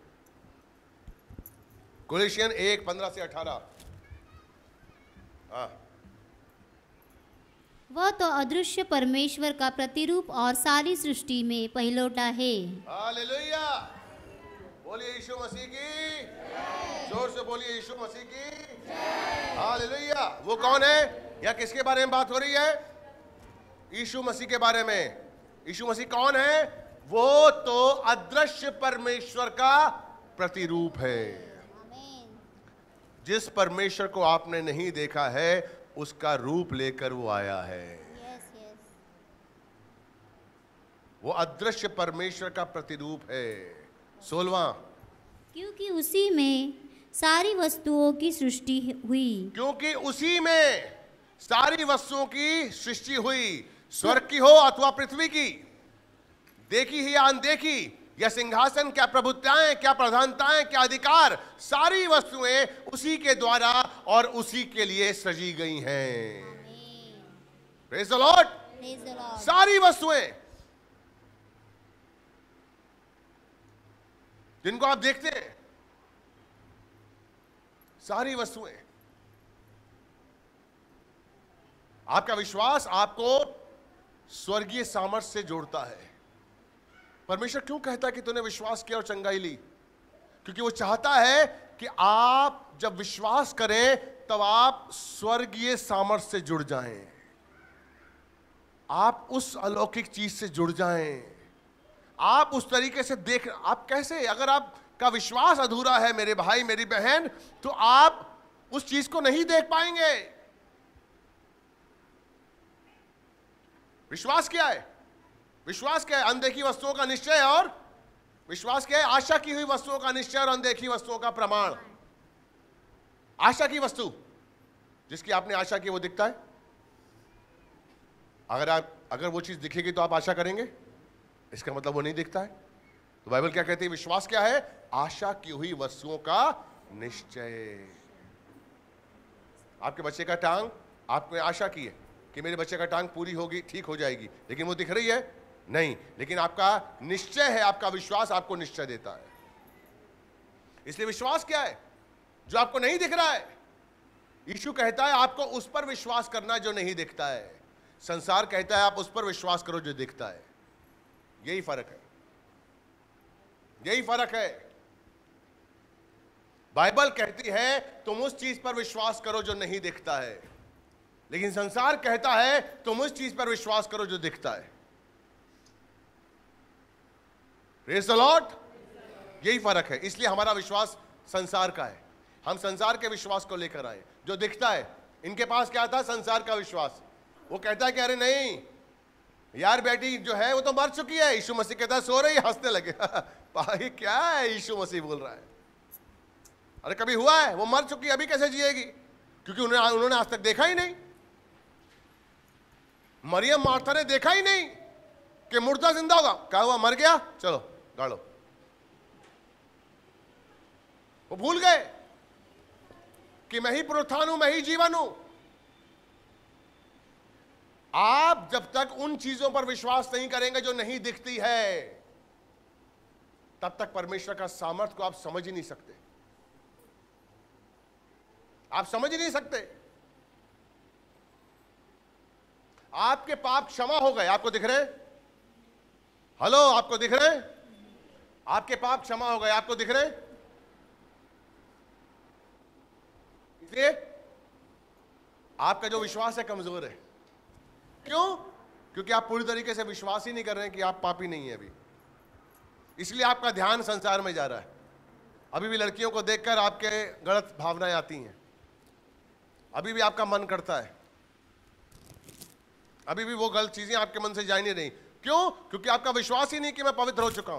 कुलुसियन 1:15 से 18। हाँ। वह तो अदृश्य परमेश्वर का प्रतिरूप और सारी सृष्टि में पहिलौठा है। हालेलुया, बोलिए यीशु मसीह की, जोर से बोलिए यीशु मसीह की। हालेलुया। वो कौन है या किसके बारे में बात हो रही है? यीशु मसीह के बारे में। यीशु मसीह कौन है? वो तो अदृश्य परमेश्वर का प्रतिरूप है। जिस परमेश्वर को आपने नहीं देखा है उसका रूप लेकर वो आया है। वो अदृश्य परमेश्वर का प्रतिरूप है। 16वां, क्योंकि उसी में सारी वस्तुओं की सृष्टि हुई। क्योंकि उसी में सारी वस्तुओं की सृष्टि हुई, स्वर्ग की हो अथवा पृथ्वी की, देखी ही या अनदेखी, या सिंहासन, क्या प्रभुताएं, क्या प्रधानताएं, क्या अधिकार, सारी वस्तुएं उसी के द्वारा और उसी के लिए सजी गई हैं। Praise the Lord. सारी वस्तुएं जिनको आप देखते हैं, सारी वस्तुएं। आपका विश्वास आपको स्वर्गीय सामर्थ्य से जोड़ता है। परमेश्वर क्यों कहता है कि तूने विश्वास किया और चंगाई ली? क्योंकि वो चाहता है कि आप जब विश्वास करें तब आप स्वर्गीय सामर्थ्य से जुड़ जाएं, आप उस अलौकिक चीज से जुड़ जाएं, आप उस तरीके से देख। आप कैसे, अगर आपका विश्वास अधूरा है मेरे भाई मेरी बहन, तो आप उस चीज को नहीं देख पाएंगे। विश्वास क्या है? विश्वास क्या है? अनदेखी वस्तुओं का निश्चय। और विश्वास क्या है? आशा की हुई वस्तुओं का निश्चय और अनदेखी वस्तुओं का प्रमाण। आशा की वस्तु, जिसकी आपने आशा की वो दिखता है। अगर वो चीज दिखेगी तो आप आशा करेंगे, इसका मतलब वो नहीं दिखता है। तो बाइबल क्या कहती है? विश्वास क्या है? आशा की हुई वस्तुओं का निश्चय। आपके बच्चे का टांग, आपने आशा की है कि मेरे बच्चे का टांग पूरी होगी, ठीक हो जाएगी, लेकिन वो दिख रही है नहीं। लेकिन आपका निश्चय है, आपका विश्वास आपको निश्चय देता है। इसलिए विश्वास क्या है? जो आपको नहीं दिख रहा है। यीशु कहता है आपको उस पर विश्वास करना जो नहीं दिखता है। संसार कहता है आप उस पर विश्वास करो जो दिखता है। यही फर्क है, यही फर्क है। बाइबल कहती है तुम उस चीज पर विश्वास करो जो नहीं दिखता है, लेकिन संसार कहता है तुम उस चीज पर विश्वास करो जो दिखता है। Praise the Lord. यही फर्क है। इसलिए हमारा विश्वास संसार का है। हम संसार के विश्वास को लेकर आए जो दिखता है। इनके पास क्या था? संसार का विश्वास। वो कहता है कि अरे नहीं यार, बेटी जो है वो तो मर चुकी है। यीशु मसीह कहता है सो रही, हंसने लगे। भाई क्या है यीशु मसीह बोल रहा है? अरे कभी हुआ है? वो मर चुकी, अभी कैसे जिएगी? क्योंकि उन्होंने आज तक देखा ही नहीं। मरियम मार्था ने देखा ही नहीं कि मुर्दा जिंदा होगा। क्या हुआ? मर गया, चलो गाड़ो। वो भूल गए कि मैं ही पुनरुत्थान हूं, मैं ही जीवन हूं। आप जब तक उन चीजों पर विश्वास नहीं करेंगे जो नहीं दिखती है, तब तक परमेश्वर का सामर्थ्य को आप समझ ही नहीं सकते। आप समझ ही नहीं सकते। आपके पाप क्षमा हो गए, आपको दिख रहे हैं? हेलो, आपको दिख रहे हैं? आपके पाप क्षमा हो गए, आपको दिख रहे हैं? इसलिए आपका जो विश्वास है कमजोर है। क्यों? क्योंकि आप पूरी तरीके से विश्वास ही नहीं कर रहे हैं कि आप पापी नहीं है अभी। इसलिए आपका ध्यान संसार में जा रहा है। अभी भी लड़कियों को देखकर आपके गलत भावनाएं आती हैं। अभी भी आपका मन करता है, अभी भी वो गलत चीजें आपके मन से जा नहीं रही। क्यों? क्योंकि आपका विश्वास ही नहीं कि मैं पवित्र हो चुका हूं।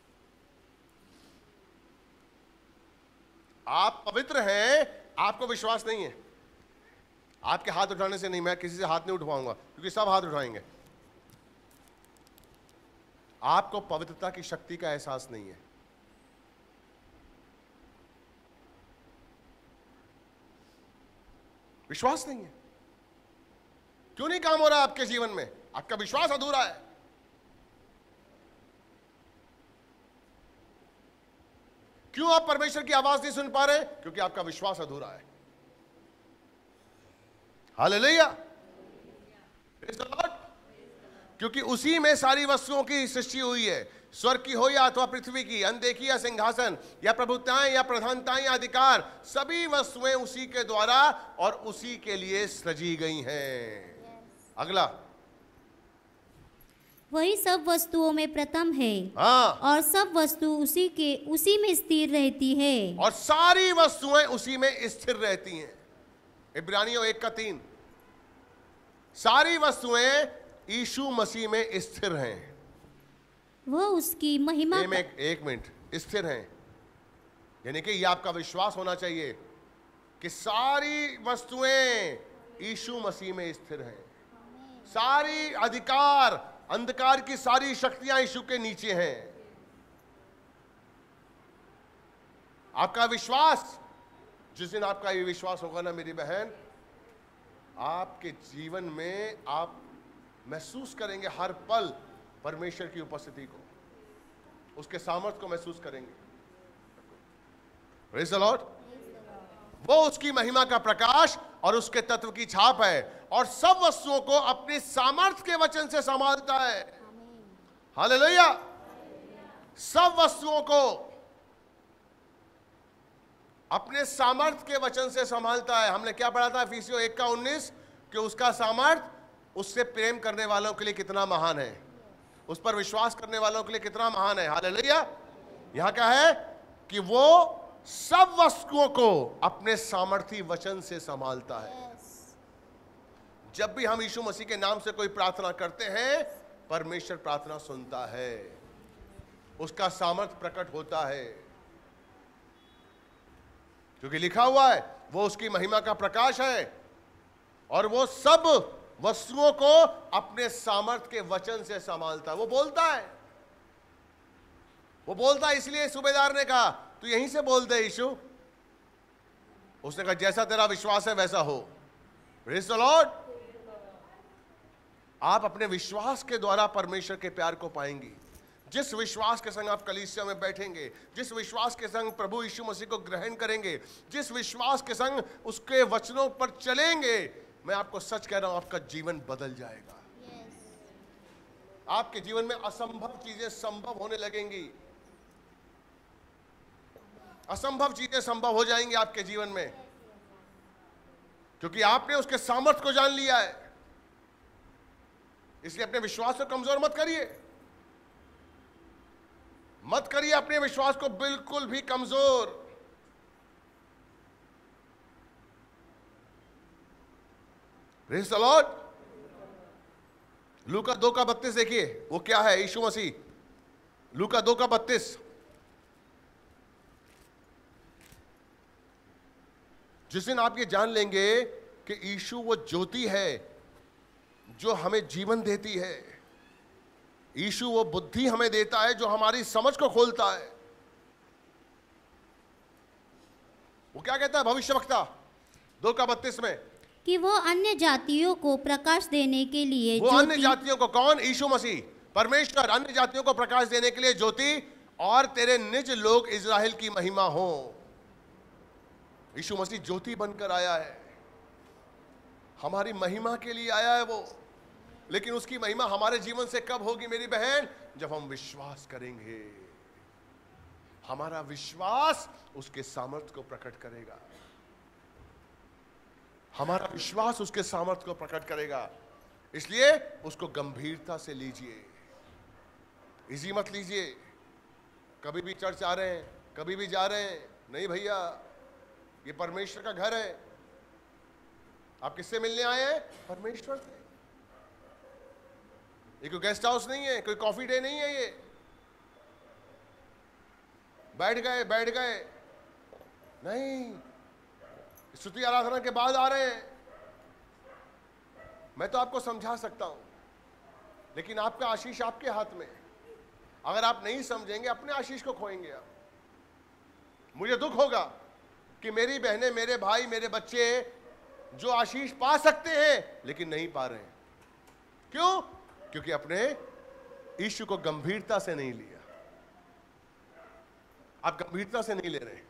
आप पवित्र हैं, आपको विश्वास नहीं है। आपके हाथ उठाने से नहीं, मैं किसी से हाथ नहीं उठवाऊंगा क्योंकि सब हाथ उठाएंगे। आपको पवित्रता की शक्ति का एहसास नहीं है। विश्वास नहीं है। क्यों नहीं काम हो रहा है आपके जीवन में? आपका विश्वास अधूरा है। क्यों आप परमेश्वर की आवाज नहीं सुन पा रहे? क्योंकि आपका विश्वास अधूरा है। हालेलुया। Praise the Lord. क्योंकि उसी में सारी वस्तुओं की सृष्टि हुई है, स्वर्ग की हो या अथवा पृथ्वी की, अनदेखी या सिंहासन या प्रभुताएं या प्रधानताएं या अधिकार, सभी वस्तुएं उसी के द्वारा और उसी के लिए सृजी गई हैं। अगला, वही सब वस्तुओं में प्रथम है, हाँ, और सब वस्तु उसी में स्थिर रहती है, और सारी वस्तुएं उसी में स्थिर रहती हैं। इब्रानियों 1:3, सारी वस्तुएं यीशु मसीह में स्थिर हैं। वह उसकी महिमा एक मिनट, स्थिर हैं यानी कि ये आपका विश्वास होना चाहिए कि सारी वस्तुएं यीशु मसीह में स्थिर हैं। सारी अधिकार, अंधकार की सारी शक्तियां यीशु के नीचे हैं। आपका विश्वास, जिस दिन आपका ये विश्वास होगा ना मेरी बहन, आपके जीवन में आप महसूस करेंगे हर पल परमेश्वर की उपस्थिति को, उसके सामर्थ्य को महसूस करेंगे। Praise the Lord. वो उसकी महिमा का प्रकाश और उसके तत्व की छाप है, और सब वस्तुओं को अपने सामर्थ्य के वचन से संभालता है। हालेलुया। सब वस्तुओं को अपने सामर्थ्य के वचन से संभालता है। हमने क्या पढ़ा था इफिसियों 1:19 कि उसका सामर्थ्य उससे प्रेम करने वालों के लिए कितना महान है, उस पर विश्वास करने वालों के लिए कितना महान है। हालेलुया। यहां क्या है कि वो सब वस्तुओं को अपने सामर्थी वचन से संभालता है। जब भी हम यीशु मसीह के नाम से कोई प्रार्थना करते हैं, परमेश्वर प्रार्थना सुनता है, उसका सामर्थ्य प्रकट होता है, क्योंकि लिखा हुआ है वो उसकी महिमा का प्रकाश है और वो सब वस्तुओं को अपने सामर्थ्य के वचन से संभालता है। वो बोलता है इसलिए सूबेदार ने कहा तू यहीं से बोल दे यीशु। उसने कहा जैसा तेरा विश्वास है वैसा हो। Praise the Lord. आप अपने विश्वास के द्वारा परमेश्वर के प्यार को पाएंगी। जिस विश्वास के संग आप कलीसिया में बैठेंगे, जिस विश्वास के संग प्रभु यीशु मसीह को ग्रहण करेंगे, जिस विश्वास के संग उसके वचनों पर चलेंगे, मैं आपको सच कह रहा हूं आपका जीवन बदल जाएगा। आपके जीवन में असंभव चीजें संभव होने लगेंगी, असंभव चीजें संभव हो जाएंगी आपके जीवन में, क्योंकि आपने उसके सामर्थ्य को जान लिया है। इसलिए अपने विश्वास को कमजोर मत करिए, मत करिए अपने विश्वास को बिल्कुल भी कमजोर। Praise the Lord. लूका 2:32 देखिए, वो क्या है? यीशु मसीह। लूका 2:32, जिस दिन आप ये जान लेंगे कि यीशु वो ज्योति है जो हमें जीवन देती है, यीशु वो बुद्धि हमें देता है जो हमारी समझ को खोलता है। वो क्या कहता है भविष्यवक्ता 2:32 में? कि वो अन्य जातियों को प्रकाश देने के लिए, वो अन्य जातियों को, कौन? यीशु मसीह, परमेश्वर अन्य जातियों को प्रकाश देने के लिए ज्योति, और तेरे निज लोग इज़राइल की महिमा हो। यीशु मसीह ज्योति बनकर आया है, हमारी महिमा के लिए आया है वो। लेकिन उसकी महिमा हमारे जीवन से कब होगी मेरी बहन? जब हम विश्वास करेंगे। हमारा विश्वास उसके सामर्थ्य को प्रकट करेगा, हमारा विश्वास उसके सामर्थ्य को प्रकट करेगा। इसलिए उसको गंभीरता से लीजिए, इजी मत लीजिए। कभी भी चर्च आ रहे हैं, कभी भी जा रहे हैं, नहीं भैया, ये परमेश्वर का घर है। आप किससे मिलने आए हैं? परमेश्वर से। ये कोई गेस्ट हाउस नहीं है, कोई कॉफी डे नहीं है। ये बैठ गए नहीं, स्तुति आराधना के बाद आ रहे हैं। मैं तो आपको समझा सकता हूं, लेकिन आपका आशीष आपके हाथ में। अगर आप नहीं समझेंगे, अपने आशीष को खोएंगे आप। मुझे दुख होगा कि मेरी बहनें, मेरे भाई, मेरे बच्चे जो आशीष पा सकते हैं लेकिन नहीं पा रहे हैं। क्यों? क्योंकि अपने यीशु को गंभीरता से नहीं लिया। आप गंभीरता से नहीं ले रहे।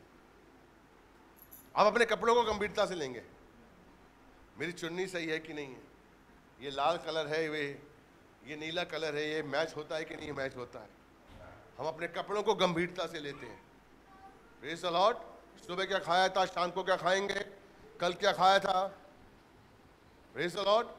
आप अपने कपड़ों को गंभीरता से लेंगे, मेरी चुन्नी सही है कि नहीं है, ये लाल कलर है, ये नीला कलर है, ये मैच होता है कि नहीं मैच होता है। हम अपने कपड़ों को गंभीरता से लेते हैं। Praise the Lord. सुबह क्या खाया था, शाम को क्या खाएंगे, कल क्या खाया था। Praise the lord.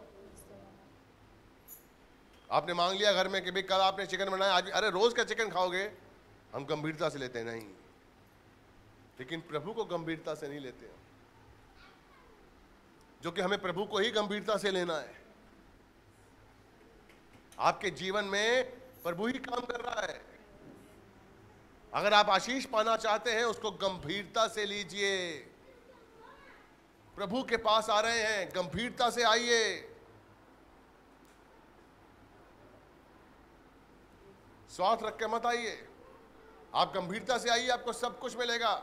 आपने मांग लिया घर में कि भाई कल आपने चिकन बनाया, आज अरे रोज का चिकन खाओगे, हम गंभीरता से लेते हैं नहीं। लेकिन प्रभु को गंभीरता से नहीं लेते हैं, जो कि हमें प्रभु को ही गंभीरता से लेना है। आपके जीवन में प्रभु ही काम कर रहा है। अगर आप आशीष पाना चाहते हैं, उसको गंभीरता से लीजिए। प्रभु के पास आ रहे हैं, गंभीरता से आइए। स्वार्थ रख के मत आइए, आप गंभीरता से आइए, आपको सब कुछ मिलेगा।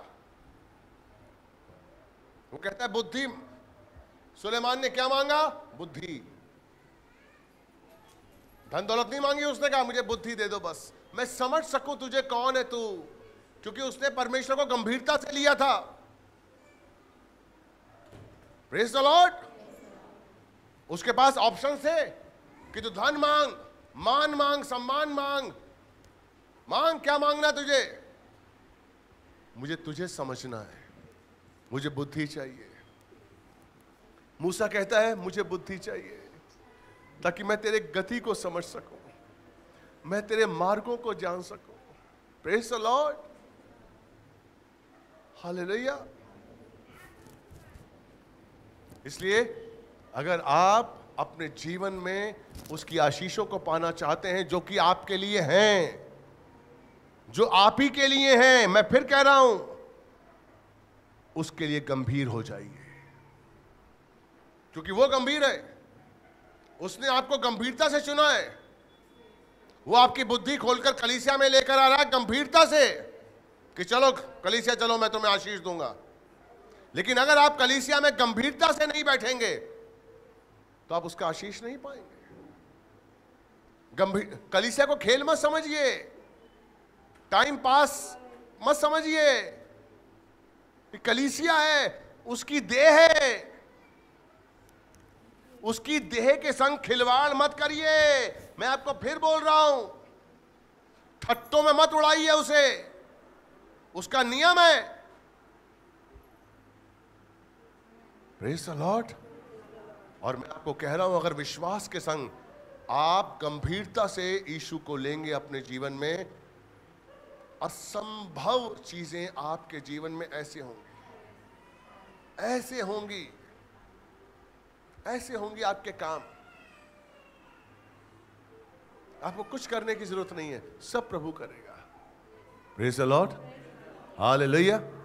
वो कहता है बुद्धि, सुलेमान ने क्या मांगा, बुद्धि। धन दौलत नहीं मांगी उसने, कहा मुझे बुद्धि दे दो, बस मैं समझ सकूं तुझे कौन है तू, क्योंकि उसने परमेश्वर को गंभीरता से लिया था। Praise the lord. उसके पास ऑप्शन थे कि तू धन मांग, मान मांग, सम्मान मांग, मांग क्या मांगना तुझे, मुझे तुझे समझना है, मुझे बुद्धि चाहिए। मूसा कहता है मुझे बुद्धि चाहिए ताकि मैं तेरे गति को समझ सकूं, मैं तेरे मार्गों को जान सकूं। Praise the Lord, hallelujah. इसलिए अगर आप अपने जीवन में उसकी आशीषों को पाना चाहते हैं जो कि आपके लिए हैं, जो आप ही के लिए हैं, मैं फिर कह रहा हूं, उसके लिए गंभीर हो जाइए, क्योंकि वो गंभीर है। उसने आपको गंभीरता से चुना है। वो आपकी बुद्धि खोलकर कलीसिया में लेकर आ रहा है गंभीरता से कि चलो कलीसिया चलो, मैं तुम्हें आशीष दूंगा। लेकिन अगर आप कलीसिया में गंभीरता से नहीं बैठेंगे तो आप उसका आशीष नहीं पाएंगे। गंभीर कलीसिया को खेल मत समझिए, टाइम पास मत समझिए। कलीसिया है, उसकी देह है, उसकी देह के संग खिलवाड़ मत करिए। मैं आपको फिर बोल रहा हूं, ठट्टों में मत उड़ाइए उसे, उसका नियम है। Praise the lord. और मैं आपको कह रहा हूं, अगर विश्वास के संग आप गंभीरता से यीशु को लेंगे अपने जीवन में, असंभव चीजें आपके जीवन में ऐसे होंगी, ऐसे होंगी, ऐसे होंगी आपके काम। आपको कुछ करने की जरूरत नहीं है, सब प्रभु करेगा। Praise the Lord, hallelujah.